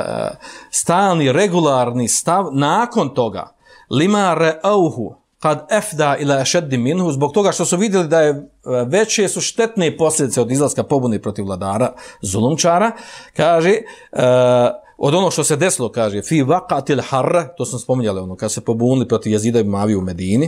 stalni, regularni stav nakon toga. لِمَا رَأَوْهُ kad efda ila ašaddi minhu, zbog toga što su vidjeli da je veće su štetne posljedice od izlaska pobune protiv vladara zulumčara, kaže, uh, od ono što se desilo, kaže, fi vaqatil harra, to sam spominjali, ono, kad se pobunili protiv Jezida ibn Muavije u Medini,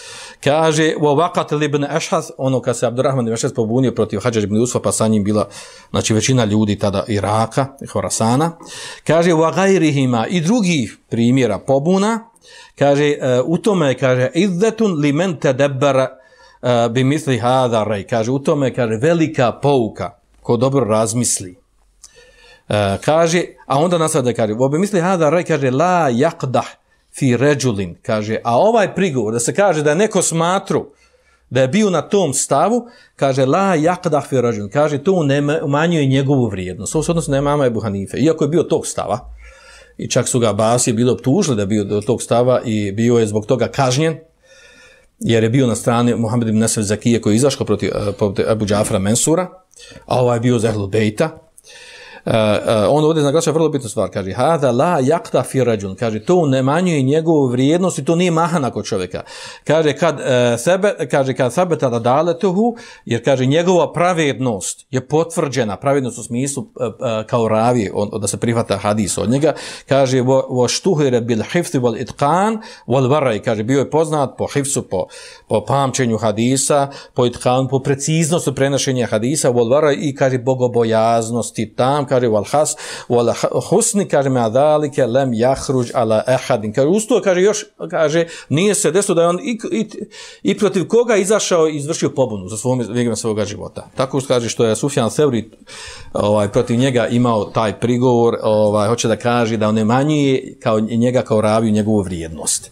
kaže, wa vaqatil ibn Ash'ath, ono, kad se Abdurrahman ibn Ash'ath pobunio protiv Hadžadža ibn Jusufa, pa sa njim bila, znači, većina ljudi tada Iraka, Horasana, kaže, wa ghayrihima, i drugih primjera pobuna, kaže, uh, u tome, kaže, izzatun li men tadabbara uh, bi misli hada rej, kaže, u tome, kaže, velika pouka, ko dobro razmisli. Uh, kaže, a onda nastavlja, kaže, bi misli hada rej, kaže, la yaqdah fi rajulin, kaže, a ovaj prigovor, da se kaže da je neko smatru, da je bio na tom stavu, kaže, la yaqdah fi rajulin, kaže, to ne umanjuje njegovu vrijednost. Ovo se odnosi na imama Ebu Hanife, iako je bio tog stava, i čak su ga Abasije bili optužili da je bio do tog stava i bio je zbog toga kažnjen, jer je bio na strani Muhammed ibn Nasr Zakije koji je izašao protiv, protiv Abu Džafra Mensura, a ovaj je bio za Ehlul Bejta. Uh, uh, on ovdje naglašava vrlo bitnu stvar, kaže, hada la yaqta fi rajul, kaže, to ne manjuje njegovu vrijednost i to nije mahana kod čovjeka. Kaže, kad uh, sebe, kaže, kad sabeta da daletuhu, jer, kaže, njegova pravednost je potvrđena, pravednost u smislu uh, uh, kao ravi, on, da se prihvata hadis od njega, kaže, vo štuhire bil hifzi wal itqan wal varaj, kaže, bio je poznat po hifzu, po, po pamćenju hadisa, po itqan, po preciznosti prenošenja hadisa, wal varaj, i, kaže, bogobojaznosti tam, kaže, kaže wal has wal husni, kaže ma zalika lam yakhruj ala ahadin, kaže usto, kaže još, kaže nije se desilo da je on i, i, i protiv koga izašao i izvršio pobunu za svome vrijeme svoga života. Tako kaže što je Sufjan Sevri ovaj protiv njega imao taj prigovor, ovaj hoće da kaže da on ne manji kao njega kao raviju njegovu vrijednost.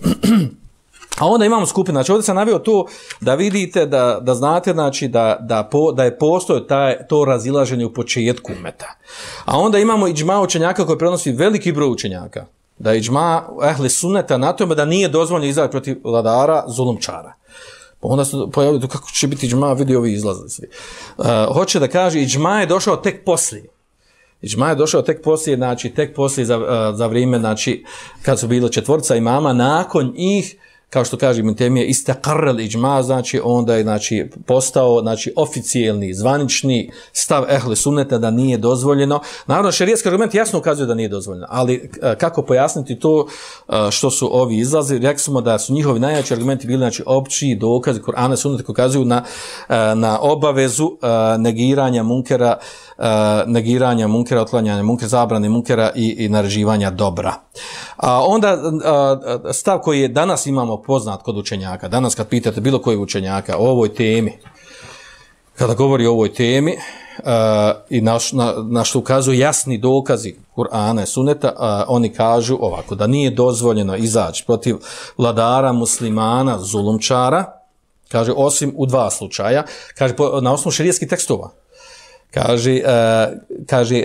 A onda imamo skupinu, znači ovdje sam naveo to da vidite, da, da znate, znači da, da, po, da je postoje taj, to razilaženje u početku umeta. A onda imamo iđma učenjaka koji prenosi veliki broj učenjaka. Da je iđma ehli sunneta na tome da nije dozvoljeno izaći protiv vladara zulumčara. Pa onda se pojavili, kako će biti iđma, vidi ovi izlazili svi. Uh, hoće da kaže, iđma je došao tek poslije. Iđma je došao tek poslije, znači, tek poslije za, za vrijeme, znači, kad su bilo četvorca imama, nakon njih, kao što kaže Ibn Temije, istaqarral iđma, znači, onda je, znači, postao, znači, oficijelni, zvanični stav ehli sunneta da nije dozvoljeno. Naravno, šerijatski argument jasno ukazuje da nije dozvoljeno, ali kako pojasniti to što su ovi izlazi? Rekli smo da su njihovi najjači argumenti bili, znači, opći dokazi Kur'ana i sunneta koji ukazuju na, na obavezu negiranja munkera, negiranja munkera, otklanjanja munkera, zabrane munkera i, i naređivanja dobra. A onda stav koji je danas imamo poznat kod učenjaka, danas kad pitate bilo kojeg učenjaka o ovoj temi, kada govori o ovoj temi uh, i na, na, na što ukazuju jasni dokazi Kur'ana i Sunneta, uh, oni kažu ovako, da nije dozvoljeno izaći protiv vladara muslimana, zulumčara, kaže, osim u dva slučaja, kaže, po, na osnovu šerijatskih tekstova. Kaže, uh, kaže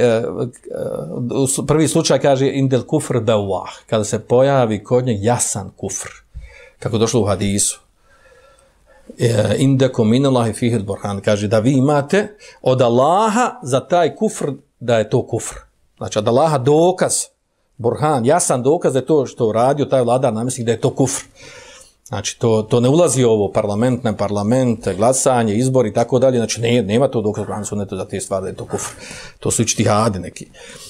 uh, uh, prvi slučaj kaže indel kufr bewah, kada se pojavi kod njeg jasan kufr, kako došlo u hadisu. E, indekum minallahi fihi burhan, kaže da vi imate od Allaha za taj kufr da je to kufr. Znači od Allaha dokaz, burhan, jasan dokaz da je to što radio taj vladar namjesnik da je to kufr. Znači, to, to ne ulazi u ovo parlament, ne parlament, glasanje, izbor i tako dalje. Znači, ne, nema to dokaz Kur'ana sunnetu za te stvari da je to kufr. To su ištihadi neki.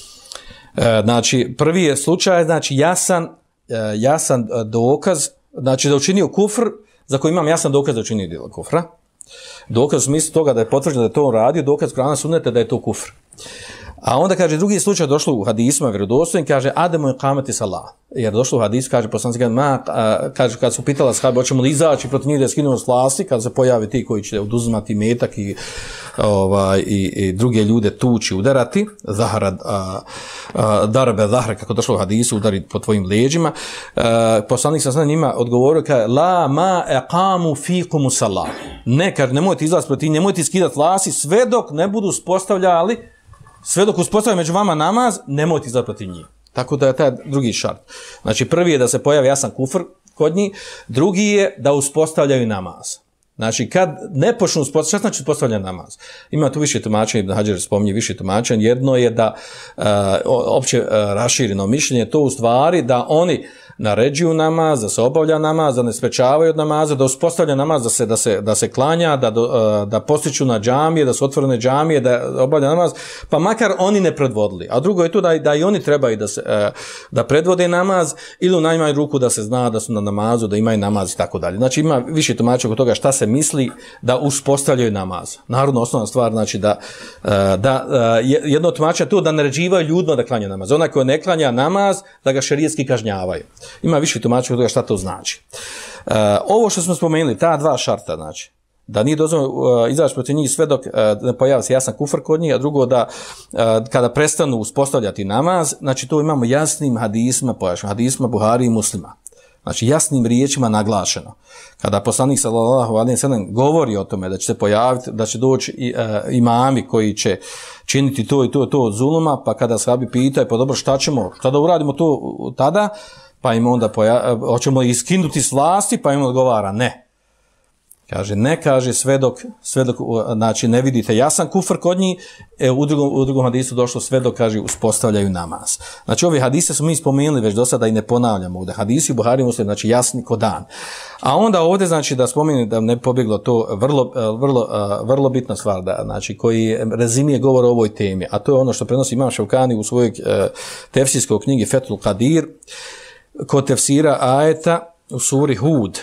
E, znači, prvi je slučaj, znači, jasan, e, jasan dokaz, znači, da učinio kufr, za koji imam jasan dokaz da učinio djelo kufra. Dokaz u smislu toga da je potvrđeno da je to on radio, dokaz Kur'ana sunneta da je to kufr. A onda kaže drugi slučaj došlo u hadisima vjerodostojnim, kaže ademu iqamati salah. Jer došlo u hadisu, kaže poslanik kaže ma kaže kad su pitala ashabi hoćemo li izaći protiv njih da skinemo s vlasti, kad se pojave ti koji će oduzimati metak i ovaj i, i druge ljude tući, udarati, zahara darbe zahra, kako došlo u hadisu, udari po tvojim leđima. A, poslanik sa sve njima odgovorio kaže la ma iqamu fikum salah. Ne, kaže nemojte izlaziti protiv, nemojte skidati vlasti sve dok ne budu uspostavljali sve dok uspostavljaju među vama namaz, nemojte izaći protiv njih. Tako da je taj drugi šart. Znači prvi je da se pojavi jasan kufr kod njih, drugi je da uspostavljaju namaz. Znači kad ne počnu uspostavljati, šta znači uspostavljaju namaz? Ima tu više tumačenja, Ibn Hadžar spominje više tumačenja. Jedno je da uh, opće uh, rašireno mišljenje, to u stvari da oni naređuju namaz, da se obavlja namaz, da ne sprečavaju od namaza, da uspostavlja namaz, da se, da se, da se klanja, da, da postiču na džamije, da su otvorene džamije, da obavlja namaz, pa makar oni ne predvodili. A drugo je to da, da i oni trebaju da, se, da predvode namaz ili u najmanju ruku da se zna da su na namazu, da imaju namaz i tako dalje. Znači ima više tumačenja oko toga šta se misli da uspostavljaju namaz. Naravno, osnovna stvar znači da, da jedno tumačenje to da naređivaju ljudima da klanja namaz. Onaj koji ne klanja namaz, da ga šerijatski kažnjavaju. Ima više tumačenja od toga šta to znači. Uh, ovo što smo spomenuli, ta dva šarta, znači, da nije dozvoljeno uh, izaći protiv njih sve dok uh, ne pojavi se jasan kufr kod njih, a drugo da uh, kada prestanu uspostavljati namaz, znači to imamo jasnim hadisima, pojašnjeno, hadisima Buhari i Muslima. Znači jasnim riječima naglašeno. Kada poslanik sallallahu alejhi ve sellem govori o tome da će se pojaviti, da će doći i, uh, imami koji će činiti to i to i to od zuluma, pa kada sahabi pitaju, pa dobro šta ćemo, šta da uradimo to tada, pa im onda poja- hoćemo ih skinuti s vlasti, pa im odgovara ne. Kaže ne, kaže sve dok, sve dok znači ne vidite jasan kufr kod njih, e, u, drugom, u drugom hadisu došlo sve dok, kaže, uspostavljaju namaz. Znači ovi hadise su mi spomenuli već do sada i ne ponavljamo ovdje. Hadisi u Buhari Muslim, znači jasni ko dan. A onda ovdje, znači da spomenem da ne pobjeglo to vrlo, vrlo, vrlo bitna stvar, da, znači koji rezimije govor o ovoj temi, a to je ono što prenosi Imam Šaukani u svojoj uh, tefsirskoj knjigi Fethul Kadir, kod tefsira ajeta u suri Hud,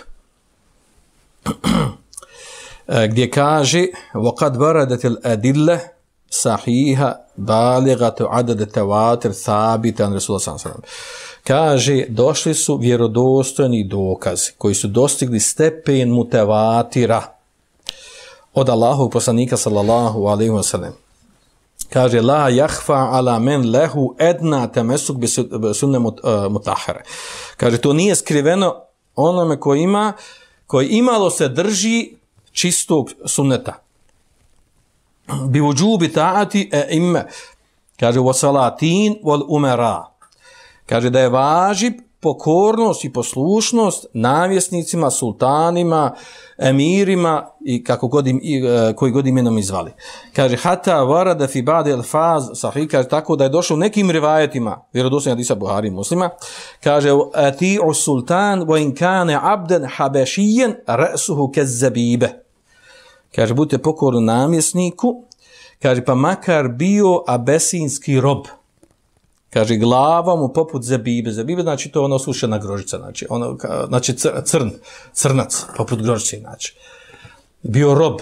gdje kaže وَقَدْ وَرَدَتِ الْأَدِلَّةِ صَحِيحَ بَالِغَةُ عَدَدَ تَوَاتِرْ ثَابِتَ عَنْ رَسُولَ صَلَّالَهُ عَلَيْهِ وَسَلَّمَ. Kaže, došli su vjerodostojni dokazi koji su dostigli stepen mutevatira od Allahovog poslanika sallallahu alejhi ve sellem. Kaže la yahfa ala men lahu edna tamasuk bi sunne mutahhara. Kaže to nije skriveno onome koji ima, koji imalo se drži čistog sunneta. Bi wujubi ta'ati a'imma. Kaže wa salatin wal umara. Kaže da je važib pokornost i poslušnost namjesnicima, sultanima, emirima i kako god im, i, uh, koji god imenom izvali. Kaže, hata varada fi ba'di al-faz sahih, kaže, tako da je došlo u nekim rivajetima, vjerodostojnog hadisa Buhari i Muslima, kaže, ati'u sultan wa in kana abdan habashiyan ra'suhu kazzabibe. Kaže, budite pokorni namjesniku, kaže, pa makar bio abesinski rob. Kaže, glava mu poput zabibe. Zabibe znači to ono sušena grožica, znači, ono, znači crn, crnac, poput grožice, znači. Bio rob.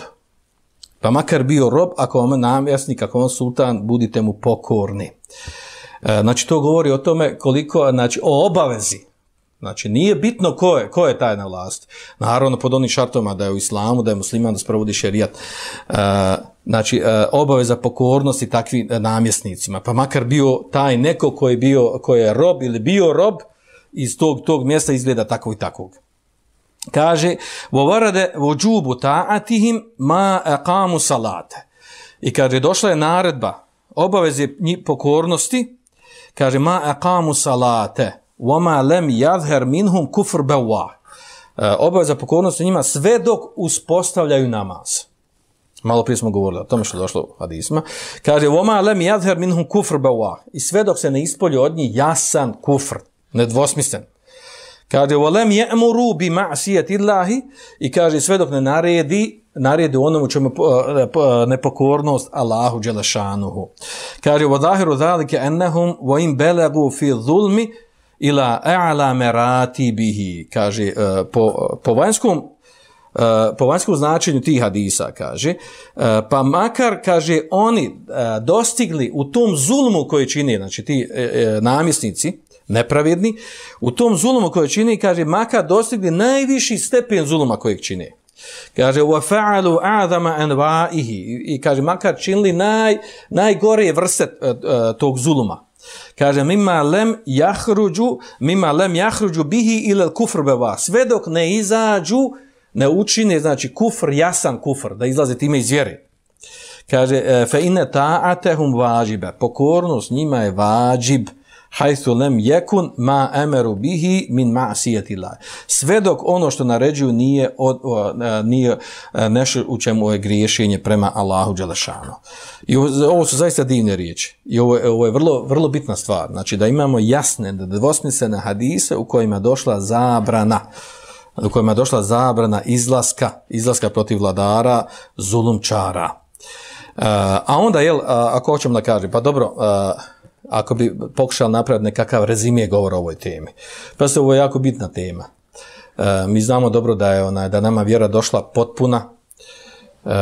Pa makar bio rob, ako vam namjesnik, ako vam sultan, budite mu pokorni. E, znači, to govori o tome koliko, znači, o obavezi. Znači, nije bitno ko je, ko je taj na vlasti. Naravno, pod onim šartoma da je u islamu, da je musliman, da sprovodi šerijat. E, znači, e, obaveza pokornosti takvim namjesnicima. Pa makar bio taj neko koji je, bio, koji je rob ili bio rob, iz tog, tog mjesta izgleda takvog i takvog. Kaže, وَوَرَدَ وَجُوبُ تَعَتِهِمْ مَا أَقَامُ salate. I kaže, došla je naredba, obaveze pokornosti, kaže, مَا أَقَامُ salate. وَمَا لَمْ يَظْهَرْ مِنْهُمْ كُفْرْ بَوَّا. Obaveza pokornosti njima sve dok uspostavljaju namaz. Malo prije smo govorili o tome što je došlo u hadisma. Kaže, وَمَا لَمْ يَظْهَرْ مِنْهُمْ كُفْرْ بَوَّا. I sve dok se ne ispolji od njih jasan kufr, nedvosmislen. Kaže, وَلَمْ يَأْمُرُوا بِمَعْسِيَةِ اللَّهِ. I kaže, sve dok ne naredi, naredi onomu čemu nepokornost Allahu dželešanuhu. Kaže, وَظَاهِرُ ذَلِكَ أَنَّهُمْ وَإِنْ بَلَغُوا فِي الظُّلْمِ ila a'la meratibihi, kaže, po, po vanjskom po vanjskom značenju tih hadisa, kaže, pa makar, kaže, oni dostigli u tom zulmu koji čini, znači ti namjesnici, nepravedni, u tom zulmu koji čini, kaže, makar dostigli najviši stepen zuluma kojeg čini. Kaže, wa fa'alu a'zama anwa'ihi, i kaže, makar činili naj, najgore vrste tog zuluma. Kaže, mima lem jahruđu, mima lem jahruđu bihi ilal kufr beva. Sve dok ne izađu, ne učine, znači kufr, jasan kufr, da izlaze time iz vjere. Kaže, fe inne ta'atehum vađibe. Pokornost njima je vađib. Hajthu lem jekun ma emeru bihi min ma'sijetillah. Sve dok ono što naređuju nije, od, o, nije nešto u čemu je griješenje prema Allahu dželešanu. I ovo, ovo su zaista divne riječi. I ovo, ovo je vrlo, vrlo bitna stvar. Znači da imamo jasne, nedvosmislene hadise u kojima je došla zabrana. U kojima je došla zabrana izlaska, izlaska protiv vladara, zulumčara. Uh, a onda, jel, uh, ako hoćemo da kažem, pa dobro, uh, ako bi pokušali napraviti nekakav rezime govora o ovoj temi. Pa se ovo je jako bitna tema. E, mi znamo dobro da je ona, da nama vjera došla potpuna, e,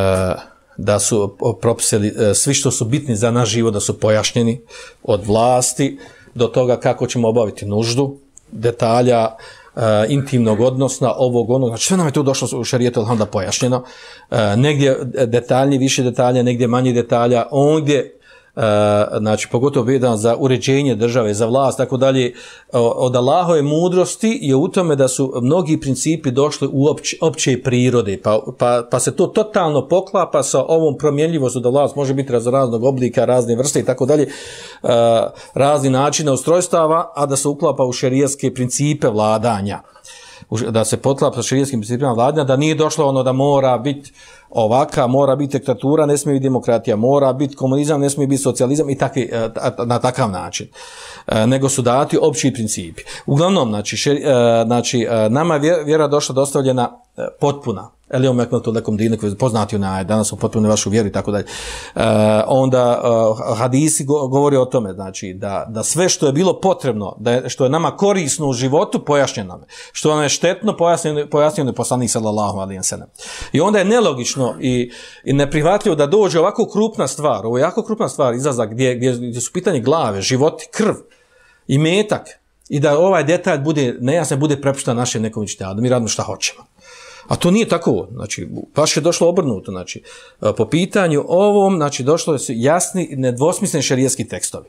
da su propisali e, svi što su bitni za naš život, da su pojašnjeni od vlasti do toga kako ćemo obaviti nuždu, detalja, e, intimnog odnosa, ovog onog, znači sve nam je tu došlo u šerijetu alhamdulillah pojašnjeno. E, negdje detaljnije, više detalja, negdje manje detalja, ondje Uh, znači pogotovo vezano za uređenje države, za vlast, tako dalje, od Allahove mudrosti je u tome da su mnogi principi došli u opće, opće prirode, pa, pa, pa se to totalno poklapa sa ovom promjenljivosti da vlast može biti raznog oblika, razne vrste i tako dalje, uh, razni načine ustrojstava, a da se uklapa u šerijatske principe vladanja, da se poklapa sa šerijskim principima vladanja, da nije došlo ono da mora biti ovaka, mora biti diktatura, ne smije biti demokratija, mora biti komunizam, ne smije biti socijalizam i takvi, na takav način. Nego su dati opći principi. Uglavnom, znači, šeri, znači nama vjera došla dostavljena potpuna. Elijom ekmeltu lekom dine, koji poznati onaj, danas su potpuno vašu vjeru i tako dalje. E, onda uh, hadisi go, govori o tome, znači, da, da sve što je bilo potrebno, da je, što je nama korisno u životu, pojašnjeno. Što nam je štetno, pojasnjeno, pojasnjeno je poslanik sallallahu alejhi ve sellem. I onda je nelogično i, i neprihvatljivo da dođe ovako krupna stvar, ovo je jako krupna stvar, izlazak gdje, gdje, gdje su pitanje glave, životi, krv i metak, i da ovaj detalj bude nejasan, bude prepušten našem nekom ijtihadu, da mi radimo šta hoćemo. A to nije tako, znači, baš je došlo obrnuto, znači, po pitanju ovom, znači, došlo su jasni, nedvosmisleni šerijatski tekstovi.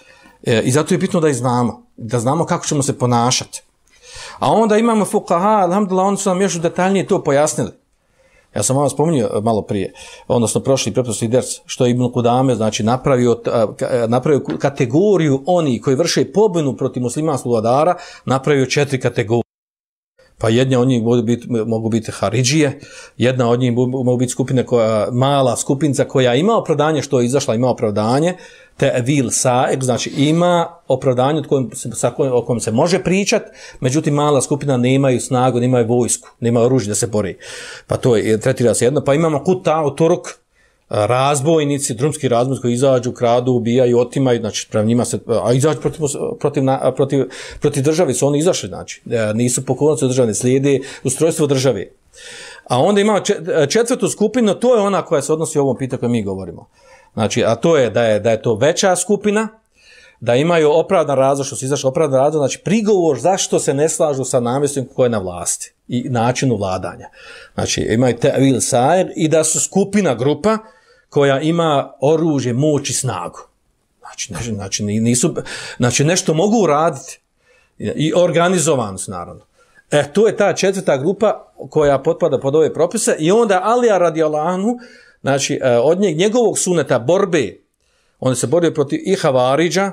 E, I zato je bitno da ih znamo, da znamo kako ćemo se ponašati. A onda imamo fuqaha, alhamdulillah, oni su nam još detaljnije to pojasnili. Ja sam vam spominjao malo prije, odnosno prošli pretprošli ders, što je Ibn Kudame znači napravio, napravio kategoriju oni koji vrše pobunu protiv muslimanskog vladara, napravio četiri kategorije. Pa jedna od njih mogu biti, mogu biti Haridžije, jedna od njih mogu biti skupina koja, mala skupinca koja ima opravdanje što je izašla, ima opravdanje, Te'vil Sa'eg, znači ima opravdanje kojim, sa kojim, o kojem se može pričat, međutim mala skupina nemaju snagu, nemaju vojsku, nemaju oružje da se bori. Pa to je, tretira se jedno. Pa imamo Kuta'u Turuk, razbojnici, drumski razbojnici koji izađu, kradu, ubijaju, otimaju, znači prema njima se, a izađu protiv, protiv, protiv, protiv države, su oni izašli, znači, nisu pokornici državne, slijede ustrojstvo države. A onda imamo četvrtu skupinu, to je ona koja se odnosi u ovom pitanju koje mi govorimo. Znači, a to je da je, da je to veća skupina, da imaju opravdan razlog, što se izašli opravdan razlog, znači prigovor zašto se ne slažu sa namjesnikom koji je na vlasti i načinu vladanja. Znači, imaju Te'vil Sa'eg i da su skupina, grupa, koja ima oružje, moć i snagu. Znači, znači, nisu, znači nešto mogu uraditi i organizovanost, naravno. E, to je ta četvrta grupa koja potpada pod ove propise i onda Alija radijallahu anhu, znači, od njeg, njegovog suneta, borbe, on se borio protiv i Havariđa,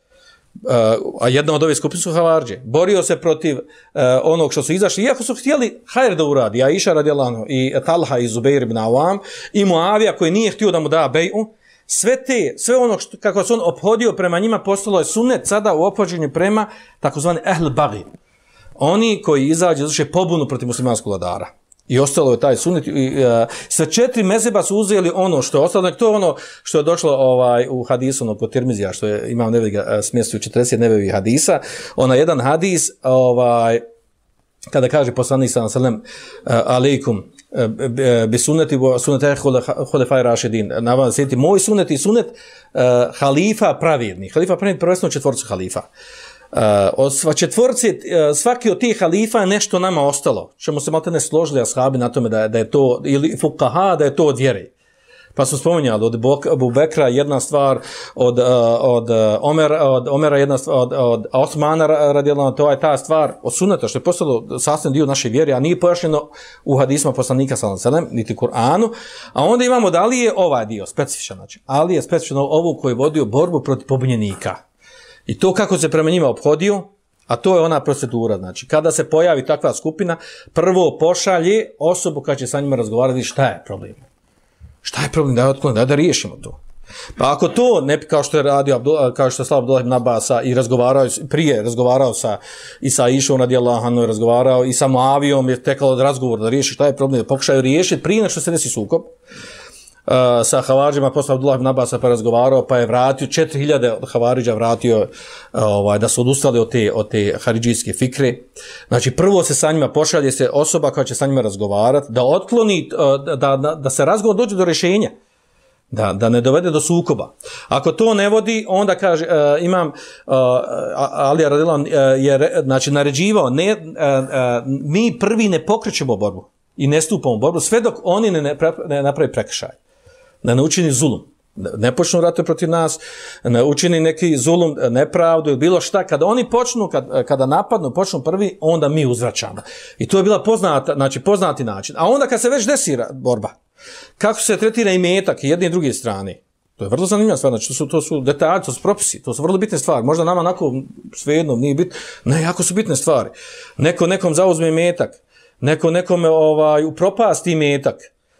a jedna od ove skupine su Havariđe, borio se protiv onog što su izašli, iako su htjeli hajr da uradi, Aisha radijallahu anha i Talha i Zubair ibn Awam, i Muavija koji nije htio da mu da bej'u, sve te, sve ono što, kako se on ophodio prema njima, postalo je sunnet sada u ophođenju prema takozvani Ahl Bagi. Oni koji izađu, izvrše pobunu protiv muslimanskog vladara. I ostalo je taj sunnet. I, uh, sve četiri mezheba su uzeli ono što je ostalo. To je ono što je došlo ovaj, u hadisu kod Tirmizija, što je imao neveviga uh, smjestu četrdeset nevevih hadisa. Ona jedan hadis, ovaj, kada kaže poslanik sallallahu alejhi ve sellem alejkum bi sunneti wa sunnati khulafai rašidin, na vas sjeti moj sunnet i sunnet uh, halifa pravedni. Halifa pravedni, prvenstveno četvorcu halifa. Uh, od sva četvorci, uh, svaki od tih halifa je nešto nama ostalo. Čemu se malo ne složili ashabi na tome da, da je to, ili fukaha, da je to od vjere. Pa smo spominjali od Abu Bekra jedna stvar, od, uh, od, Omera, od Omera jedna stvar, od, od Osmana radijallahu anhu, to je ta stvar od sunneta, što je postalo sastavni dio naše vjere, a nije pojašnjeno u hadisma poslanika sallallahu alejhi ve sellem, niti Kur'anu. A onda imamo da li je ovaj dio specifičan, znači, ali je specifičan ovu koji je vodio borbu protiv pobunjenika. I to kako se prema njima ophodio, a to je ona procedura, znači, kada se pojavi takva skupina, prvo pošalje osobu koja će sa njima razgovarati šta je problem. Šta je problem, da, da, da riješimo to. Pa ako to, ne kao što je radio, kao što je Slava Abdullah ibn Abasa i razgovarao, prije razgovarao sa, i sa Išom radijallahu anhu, razgovarao i sa Muavijom, je tekalo razgovor da riješi šta je problem, da pokušaju riješiti prije nego što se desi sukob. Uh, sa Havariđima, posle Abdullah ibn Abasa pa razgovarao, pa je vratio, četiri hiljade od Havariđa vratio uh, ovaj, da su odustali od te, od te haridžijske fikre. Znači, prvo se sa njima pošalje se osoba koja će sa njima razgovarati, da otkloni, uh, da, da, da se razgovor dođe do rješenja, da, da ne dovede do sukoba. Ako to ne vodi, onda kaže, uh, imam, uh, Alija radijallahu anhu je znači, naređivao, ne, uh, uh, mi prvi ne pokrećemo borbu i ne stupamo u borbu, sve dok oni ne, ne, ne napravi prekršaj. Da ne učini zulum, ne počnu ratovi protiv nas, ne učini neki zulum, nepravdu ili bilo šta, kada oni počnu, kad, kada napadnu, počnu prvi, onda mi uzvraćamo. I to je bila poznata, znači poznati način. A onda kad se već desi borba, kako se tretira i metak jedne i druge strane, to je vrlo zanimljiva stvar, znači to su, to su detalji, to su propisi, to su vrlo bitne stvari. Možda nama onako svejedno nije bitno, ne, jako su bitne stvari. Neko nekom zauzme metak, neko nekome ovaj, upropasti metak.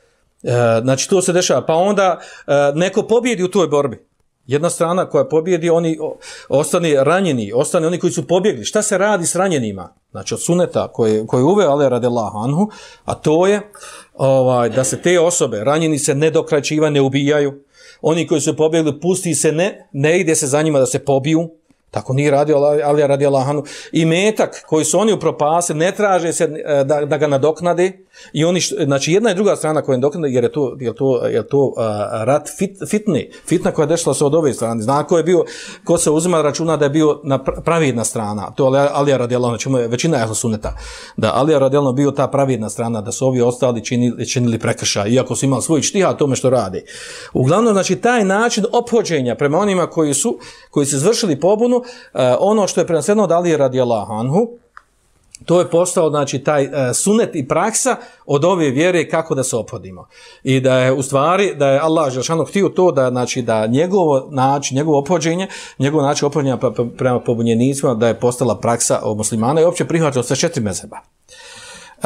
E, znači to se dešava, pa onda e, neko pobjedi u toj borbi. Jedna strana koja pobjedi, oni ostane ranjeni, ostane oni koji su pobjegli. Šta se radi s ranjenima? Znači od suneta koje, koje uveo Alija radijallahu anhu, a to je ovaj, da se te osobe, ranjeni se ne dokrajčivaju, ne ubijaju. Oni koji su pobjegli, pusti se, ne, ne ide se za njima da se pobiju. Tako nije radio Alija radijallahu anhu. I metak koji su oni upropasili, ne traže se da, da ga nadoknade. I oni, znači jedna i druga strana koja je nadoknade, jer je to, jer to, jer to uh, rat fit, fitni, fitna koja je dešla se od ove strane. Zna ko je bio, ko se uzima računa da je bio na pravedna strana. To je Alija radijallahu anhu, čemu je većina ehlu sunneta. Da Alija radijallahu anhu bio ta pravedna strana, da su ovi ostali činili, činili prekršaj, iako su imali svoj štihad tome što rade. Uglavnom, znači taj način ophođenja prema onima koji su, koji su izvršili pobunu, Uh, ono što je preneseno od Alije radijallahu anhu, To je postao, znači, taj uh, sunet i praksa od ove vjere kako da se ophodimo. I da je, u stvari, da je Allah Želešanu htio to da, znači, da njegovo način, njegovo ophođenje, njegov način ophođenja prema pobunjenicima, da je postala praksa od muslimana i opće prihvaćeno sa četiri mezheba. Uh,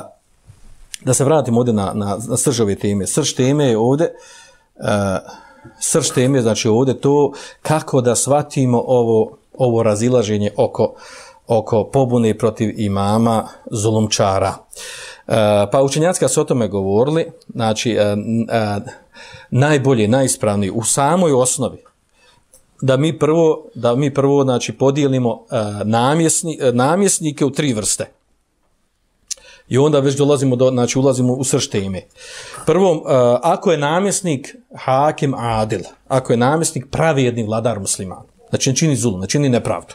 da se vratimo ovdje na, na, na srž ove teme. Srž teme je ovdje, uh, srž teme je, znači, ovdje to kako da shvatimo ovo, ovo razilaženje oko oko pobune protiv imama zulumčara. E, pa učenjaci kad su o tome govorili, znači e, e, najbolje, najispravniji u samoj osnovi da mi prvo, da mi prvo znači, podijelimo e, namjesni, e, namjesnike u tri vrste. I onda već dolazimo do, znači ulazimo u srž teme. Prvo, e, ako je namjesnik hakim adil, ako je namjesnik pravedni vladar musliman, znači ne čini zulum, ne čini nepravdu.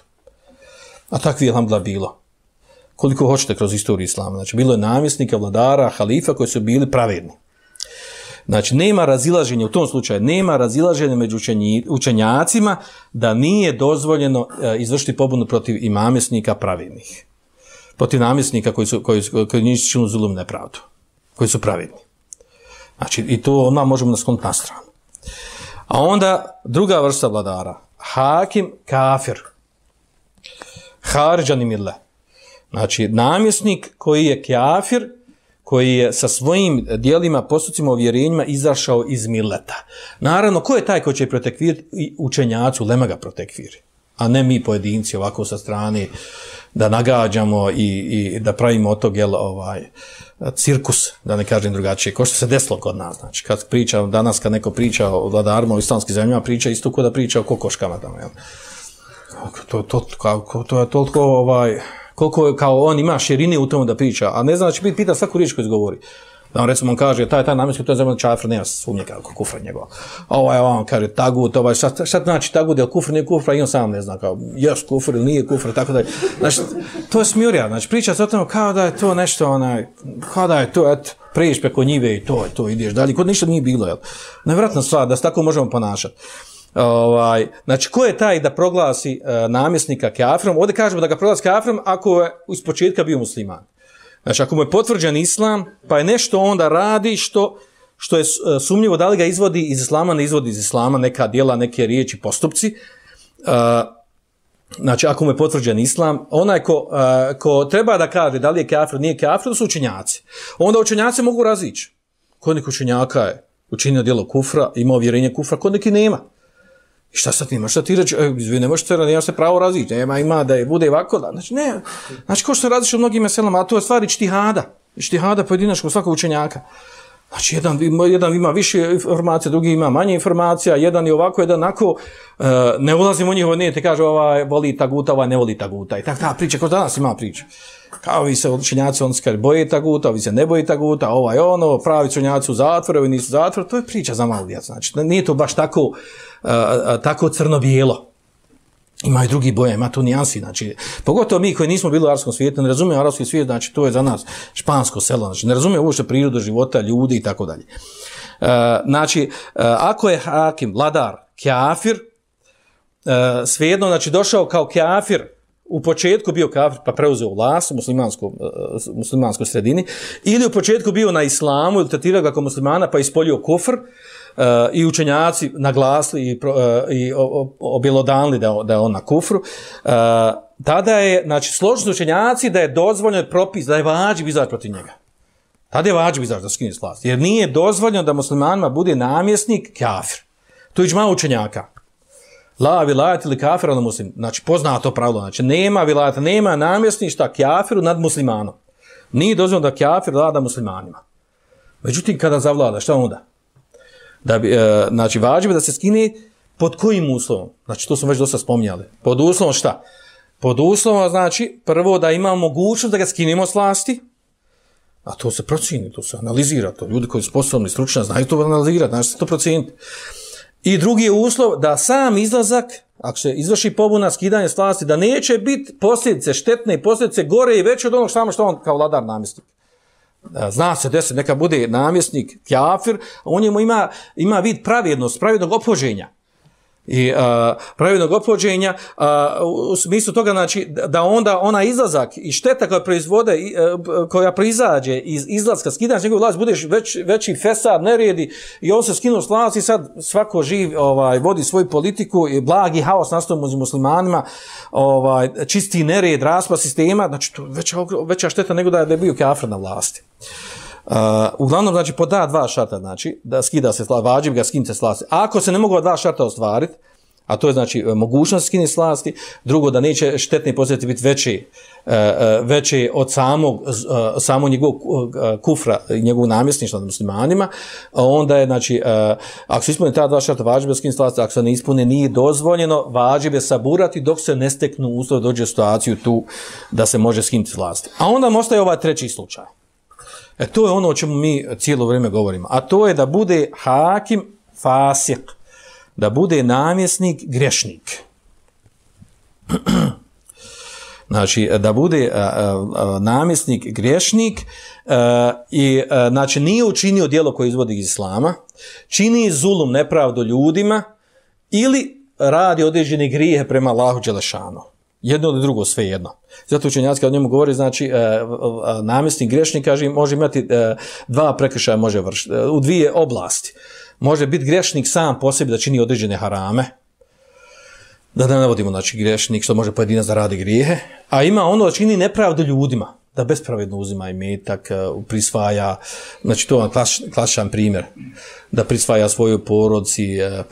A takvi je alhamdulillah bilo. Koliko hoćete kroz istoriju islama. Znači, bilo je namjesnika, vladara, halifa koji su bili pravedni. Znači, nema razilaženja, u tom slučaju, nema razilaženja među učenjacima da nije dozvoljeno e, izvršiti pobunu protiv imamesnika pravednih. Protiv namjesnika koji su, koji, koji nisu činili zulum nepravdu. Koji su pravedni. Znači, i to odmah možemo naskloniti na stranu. A onda, druga vrsta vladara. Hakim kafir. Hariđan i mille. Znači, namjesnik koji je kafir, koji je sa svojim dijelima, postupcima, uvjerenjima izašao iz milleta. Naravno, ko je taj koji će protekviriti? Učenjaci, ulema ga protekviri. A ne mi pojedinci ovako sa strane da nagađamo i, i da pravimo od tog jel, ovaj, cirkus, da ne kažem drugačije. Ko što se desilo kod nas. Znači, kad priča, danas kad neko priča o vladarima u islamskim zemljama, priča isto ko da priča o kokoškama tamo, jel? To, to, to, to je toliko, ovaj, koliko kao on ima širine u tomu da priča, a ne znači pita svaku riječ koju izgovori. Da on recimo on kaže, taj, taj namjenski, to je zemlja čafir, nema sumnje kako kufra njegova. A ovaj, on kaže, tagut, ovaj, šta, šta znači tagut, je li kufra, nije kufra, i on sam ne zna, kao, jes kufra ili nije kufra, tako da je. Znači, to je smjurija, znači, priča se o tome kao da je to nešto, onaj, kao da je to, eto, priješ preko njive i to, to ideš dalje, kod ništa nije bilo, jel? Nevjerojatna stvar, da se tako možemo ponašati. Ovaj, znači, ko je taj da proglasi uh, namjesnika kafirom? Ovdje kažemo da ga proglasi kafirom ako je iz početka bio musliman. Znači, ako mu je potvrđen islam, pa je nešto onda radi što, što je uh, sumnjivo da li ga izvodi iz islama, ne izvodi iz islama, neka djela, neke riječi, postupci. Uh, znači, ako mu je potvrđen islam, onaj ko, uh, ko treba da kaže da li je kafir, nije kafir, to su učenjaci. Onda učenjaci mogu razići. Kod nekih učenjaka je učinio djelo kufra, ima uvjerenje kufra, kod neki nema. I šta sad nemaš, šta ti reći, e, izvi, ne možete, nema se pravo različiti, nema, ima da je, bude ovako, da, znači ne, znači ko što se različi u mnogim meselama, a to je stvar ištihada, ištihada pojedinačkog svakog učenjaka. Znači, jedan, jedan ima više informacija, drugi ima manje informacija, jedan je ovako, jedan onako, e, ne ulazimo u njihovo, nije te kaže, ovaj voli taguta, ovaj ne voli taguta, i tako ta priča, kao danas ima priča. Kao vi se učenjaci, on se kaže, boje taguta, vi se ne boje taguta, ovaj ono, pravi učenjaci u zatvoru, ovi nisu u zatvoru, to je priča za malo djeca, znači, nije to baš tako, a, a, tako crno-bijelo. Ima i drugi boje, ima tu nijansi, znači, pogotovo mi koji nismo bili u arapskom svijetu, ne razumijemo arapski svijet, znači, to je za nas špansko selo, znači, ne razumijemo uopšte prirodu života, ljudi i tako dalje. Znači, a, ako je hakim, vladar, kafir, a, svejedno, znači, došao kao kafir, u početku bio kafir pa preuzeo vlast u muslimanskoj muslimanskoj sredini, ili u početku bio na islamu ili tretirao ga kao muslimana pa ispoljio kufr, uh, i učenjaci naglasili i, uh, i objelodanili da, da je on na kufru, uh, tada je, znači, složili učenjaci da je dozvoljeno propis, da je vađib izaći protiv njega. Tada je vađib izaći da skine s vlasti, jer nije dozvoljeno da muslimanima bude namjesnik kafir. To je iđma učenjaka. La vilayat ili kafir na muslim. Znači, poznato pravilo. Znači, nema vilayata, nema namjesništva kafiru nad muslimanom. Nije dozvoljeno da kafir vlada muslimanima. Međutim, kada zavlada, šta onda? Da bi, e, znači, vađivo da se skine pod kojim uslovom? Znači, to smo već dosta spominjali. Pod uslovom šta? Pod uslovom, znači, prvo da ima mogućnost da ga skinemo s vlasti, a to se procini, to se analizira. To ljudi koji su sposobni, stručni, znaju to analizirati, znači se to proceniti. I drugi je uslov da sam izlazak, ako se izvrši pobuna, skidanje s vlasti, da neće biti posljedice, štetne posljedice gore i veće od onog samo što on kao vladar namjesnik. Zna se deset, neka bude namjesnik, kafir, on njemu ima, ima vid pravednost, pravednog ophođenja. i uh, pravilnog ophođenja uh, u smislu toga znači da onda ona izlazak i šteta koja proizvode uh, koja proizađe iz izlaska skidanja njegove vlasti budeš već, veći fesad, neredi i on se skinuo s vlasti i sad svako živ ovaj, vodi svoju politiku i blagi haos nastao među muslimanima, ovaj, čisti nered, raspad sistema, znači to veća, veća šteta nego da je, da je bio kafir na vlasti. Uh, uglavnom, znači, po da dva šarta, znači, da skida se slasti, vađib ga skinite s vlasti. Ako se ne mogu dva šarta ostvariti, a to je, znači, mogućnost skiniti s vlasti, drugo, da neće štetne posljedice biti veće, uh, veće od samog, uh, samog njegovog uh, kufra i njegovog namjesništva nad muslimanima, onda je, znači, uh, ako se ispune ta dva šarta, vađib ga skiniti s vlasti, ako se ne ispune, nije dozvoljeno, vađib je saburati dok se ne steknu uslovi, dođe u situaciju tu da se može skiniti s vlasti. A onda nam ostaje ovaj treći slučaj. E to je ono o čemu mi cijelo vrijeme govorimo, a to je da bude hakim fasik, da bude namjesnik grešnik. Znači, da bude a, a, namjesnik grešnik a, i a, znači nije učinio djelo koje izvodi iz islama, čini zulum, nepravdu ljudima ili radi određene grijehe prema Allahu dželešanu. Jedno ili drugo, sve jedno. Zato učenjaci kad o njemu govori, znači e, e, namjesnik grešnik, kaže, može imati e, dva prekršaja, može vršiti, e, u dvije oblasti. Može biti grešnik sam po sebi da čini određene harame, da ne navodimo, znači grešnik što može pojedinac da radi grijehe, a ima ono da čini nepravdu ljudima, da bespravedno uzima imetak, prisvaja, znači to je klas, klasičan primjer, da prisvaja svoju porodci,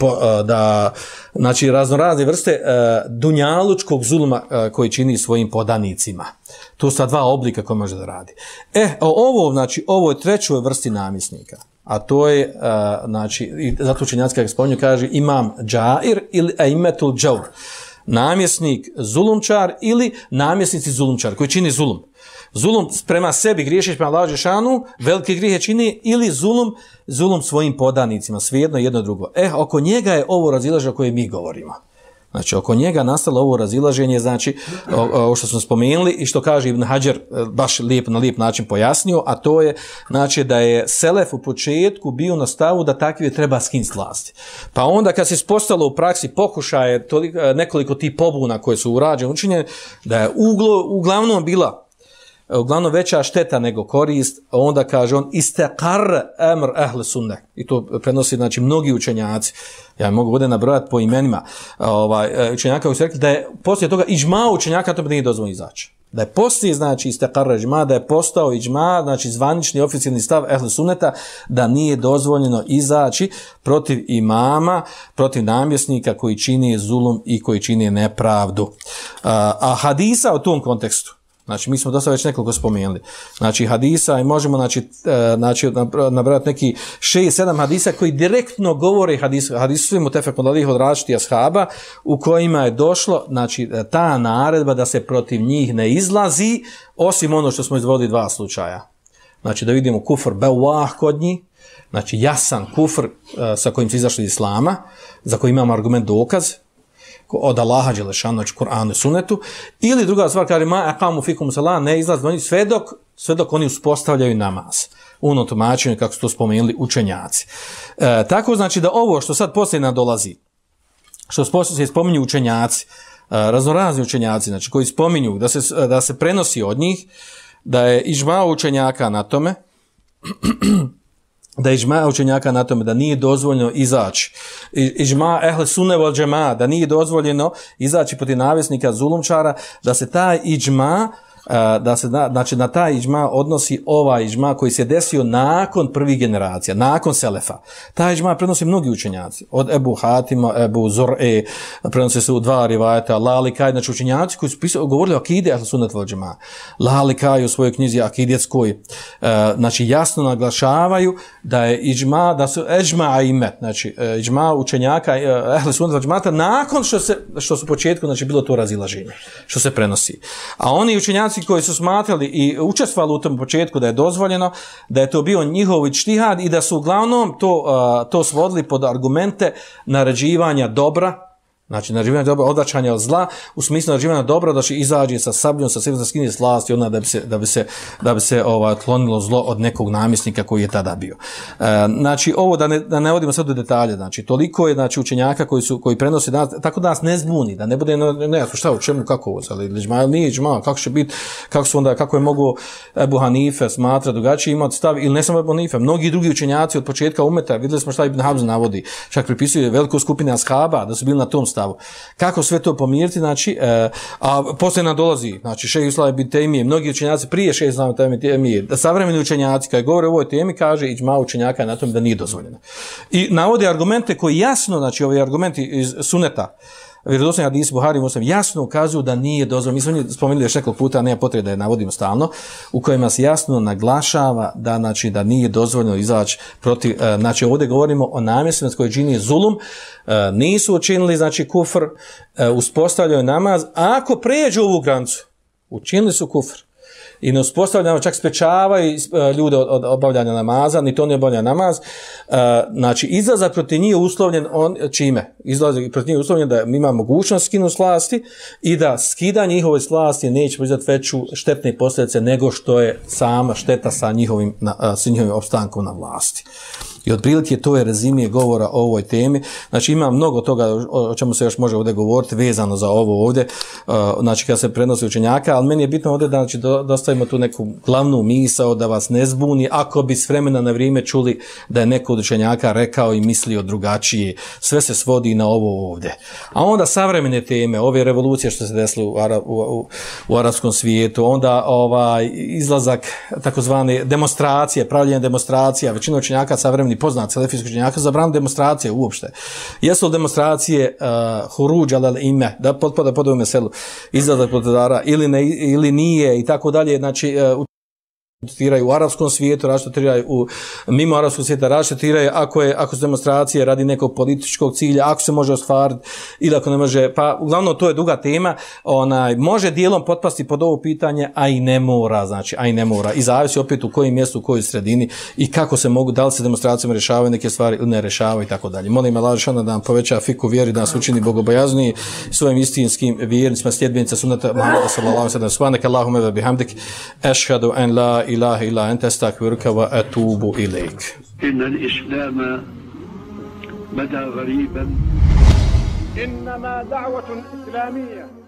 da, znači raznorazne vrste dunjalučkog zulma koji čini svojim podanicima. To su dva oblika koje može da radi. E, ovo, znači, ovo je trećoj vrsti namjesnika, a to je, znači, i zato učenjaci kako spominju, kaže imam džair ili aimetul džaur, namjesnik zulumčar ili namjesnici zulumčar koji čini zulum. Zulum prema sebi, griješeć prema Allahu dželešanu, velike grijehe čini, ili zulum, zulum svojim podanicima, svejedno jedno drugo. E, oko njega je ovo razilaženje o kojem mi govorimo. Znači, oko njega nastalo ovo razilaženje, znači, ovo što smo spomenuli i što kaže Ibn Hadžar, baš lijep, na lijep način pojasnio, a to je, znači, da je selef u početku bio na stavu da takvi treba skiniti s vlasti. Pa onda kad se ispostavilo u praksi pokušaje toliko, nekoliko tih pobuna koje su urađene, učinjene, da je uglo, uglavnom bila uglavnom veća šteta nego korist, onda kaže on istekar emr ahle sunne. I to prenosi, znači, mnogi učenjaci. Ja mogu ovdje nabrojati po imenima ovaj, učenjaka koji su rekli da je poslije toga iđma učenjaka to bi nije dozvoljeno izaći. Da je poslije, znači, istekar iđma, da je postao iđma, znači zvanični oficijalni stav ahle sunneta, da nije dozvoljeno izaći protiv imama, protiv namjesnika koji čini zulum i koji čini nepravdu. A, a hadisa u tom kontekstu, znači, mi smo dosta već nekoliko spomenuli. Znači, hadisa i možemo, znači, e, znači nabrati neki šest, sedam hadisa koji direktno govore hadisu, hadisu svim mutefekun alejhi od različitih ashaba u kojima je došlo, znači, ta naredba da se protiv njih ne izlazi, osim ono što smo izvodili dva slučaja. Znači, da vidimo kufr bewah kod njih, znači, jasan kufr e, sa kojim se izašli iz islama, za koji imamo argument dokaz, od Allaha dželešanu, znači Kur'anu i sunnetu, ili druga stvar, kaže ma aqamu fikum salat, ne izlazi oni sve dok, sve dok oni uspostavljaju namaz. Uno tumačenje, kako su to spomenuli učenjaci. E, tako znači da ovo što sad poslije nadolazi, što poslije se spominju učenjaci, e, raznorazni učenjaci, znači koji spominju da se, da se prenosi od njih, da je iđma učenjaka na tome, da je iđma učenjaka na tome da nije dozvoljeno izaći, iđma ehle sunne vel džema, da nije dozvoljeno izaći protiv namjesnika zulumčara, da se taj iđma, da se znači na taj iđma odnosi ovaj iđma koji se desio nakon prvih generacija, nakon selefa. Taj iđma prenosi mnogi učenjaci, od Ebu Hatima, Ebu Zor'e, prenose se u dva rivajeta, Lalikaj, znači učenjaci koji su pisali, govorili o akide ahl sunnet vel džema. Lalikaj u svojoj knjizi akidetskoj, znači jasno naglašavaju da je iđma, da su eđma aimet, znači iđma učenjaka ahl sunnet vel džemata nakon što se, što su u početku, znači bilo to razilaženje, što se prenosi. A oni učenjaci koji su smatrali i učestvovali u tom početku da je dozvoljeno, da je to bio njihov ičtihad i da su uglavnom to, uh, to svodili pod argumente naređivanja dobra Znači, naređivanje dobra, odvraćanje od zla, u smislu naređivanja dobra, da će izađe sa sabljom, sa svim, da skine s vlasti, onda da bi se, da bi se, da bi se ovaj, otklonilo zlo od nekog namjesnika koji je tada bio. E, znači, ovo da ne, da ne vodimo sad do detalje, znači, toliko je, znači, učenjaka koji su, koji prenose danas, tako da nas ne zbuni, da ne bude, ne, ne šta, u čemu, kako ovo, ali džma, nije džma, kako će biti, kako su onda, kako je mogu Ebu Hanife smatra drugačije imati stav, ili ne samo Ebu Hanife, mnogi drugi učenjaci od početka umeta, vidjeli smo šta Ibn Hazm navodi, čak pripisuje veliku skupinu ashaba, da su bili na tom stavu. Kako sve to pomiriti, znači, e, a poslije nam dolazi, znači, šejh Islam ibn Tejmije, mnogi učenjaci prije šejh Islam ibn Tejmije, savremeni učenjaci, kad govore o ovoj temi, kaže iđma učenjaka je na tom da nije dozvoljeno. I navode argumente koji jasno, znači, ovi argumenti iz suneta, vjerodostojni hadis Buhari i Muslim jasno ukazuju da nije dozvoljeno. Mi smo spomenuli još nekoliko puta, nema potrebe da je navodimo stalno, u kojima se jasno naglašava da, znači, da nije dozvoljeno izaći protiv, znači ovdje govorimo o namjesnicima koji čini zulum, nisu učinili, znači, kufr, uspostavljaju namaz, a ako pređu ovu granicu, učinili su kufr i ne uspostavljaju, čak sprečavaju ljude od, od obavljanja namaza, ni to ne obavlja namaz, znači izlazak protiv njih je uslovljen on, čime? Izlazak protiv njih je uslovljen da ima mogućnost skinu s vlasti i da skidanje njihove s vlasti neće proizvati veću štetne posljedice nego što je sama šteta sa njihovim, na, sa njihovim opstankom na vlasti. I otprilike to je rezimije govora o ovoj temi. Znači ima mnogo toga o čemu se još može ovdje govoriti vezano za ovo ovdje, znači kada se prenosi učenjaka, ali meni je bitno ovdje da, znači, dostavimo tu neku glavnu misao da vas ne zbuni ako bi s vremena na vrijeme čuli da je neko od učenjaka rekao i mislio drugačije. Sve se svodi na ovo ovdje. A onda savremene teme, ove revolucije što se desilo u, Ara, u, u, u arapskom svijetu, onda ovaj izlazak takozvane demonstracije, pravljenje demonstracija, većina učenjaka savremeni poznat selefijskih učenjaka zabranili demonstracije uopšte. Jesu li demonstracije uh, huruđ al ime, da potpada pod ovom meselu, izlazak potpadara ili ne, ili nije i tako dalje, znači uh, tiraju u arapskom svijetu, različito tiraju u, mimo arapskog svijeta, različito tiraju ako, je, ako su demonstracije radi nekog političkog cilja, ako se može ostvariti ili ako ne može, pa uglavnom to je duga tema, onaj, može dijelom potpasti pod ovo pitanje, a i ne mora, znači, a i ne mora. I zavisi opet u kojem mjestu, u kojoj sredini i kako se mogu, da li se demonstracijama rješavaju neke stvari ili ne rješavaju i tako dalje. Molim Allah dželle da nam poveća fiku vjeri, da nas učini bogobojazniji svojim istinskim vjernicima, sljedbenicima sunneta Muhameda sallallahu alejhi ve sellem. Subhanaka Allahumma wa bihamdik, ashhadu an la ilaha illa anta astaghfiruka wa atubu ilayk. Inna al-islam bada ghariban, innama da'watun islamiyya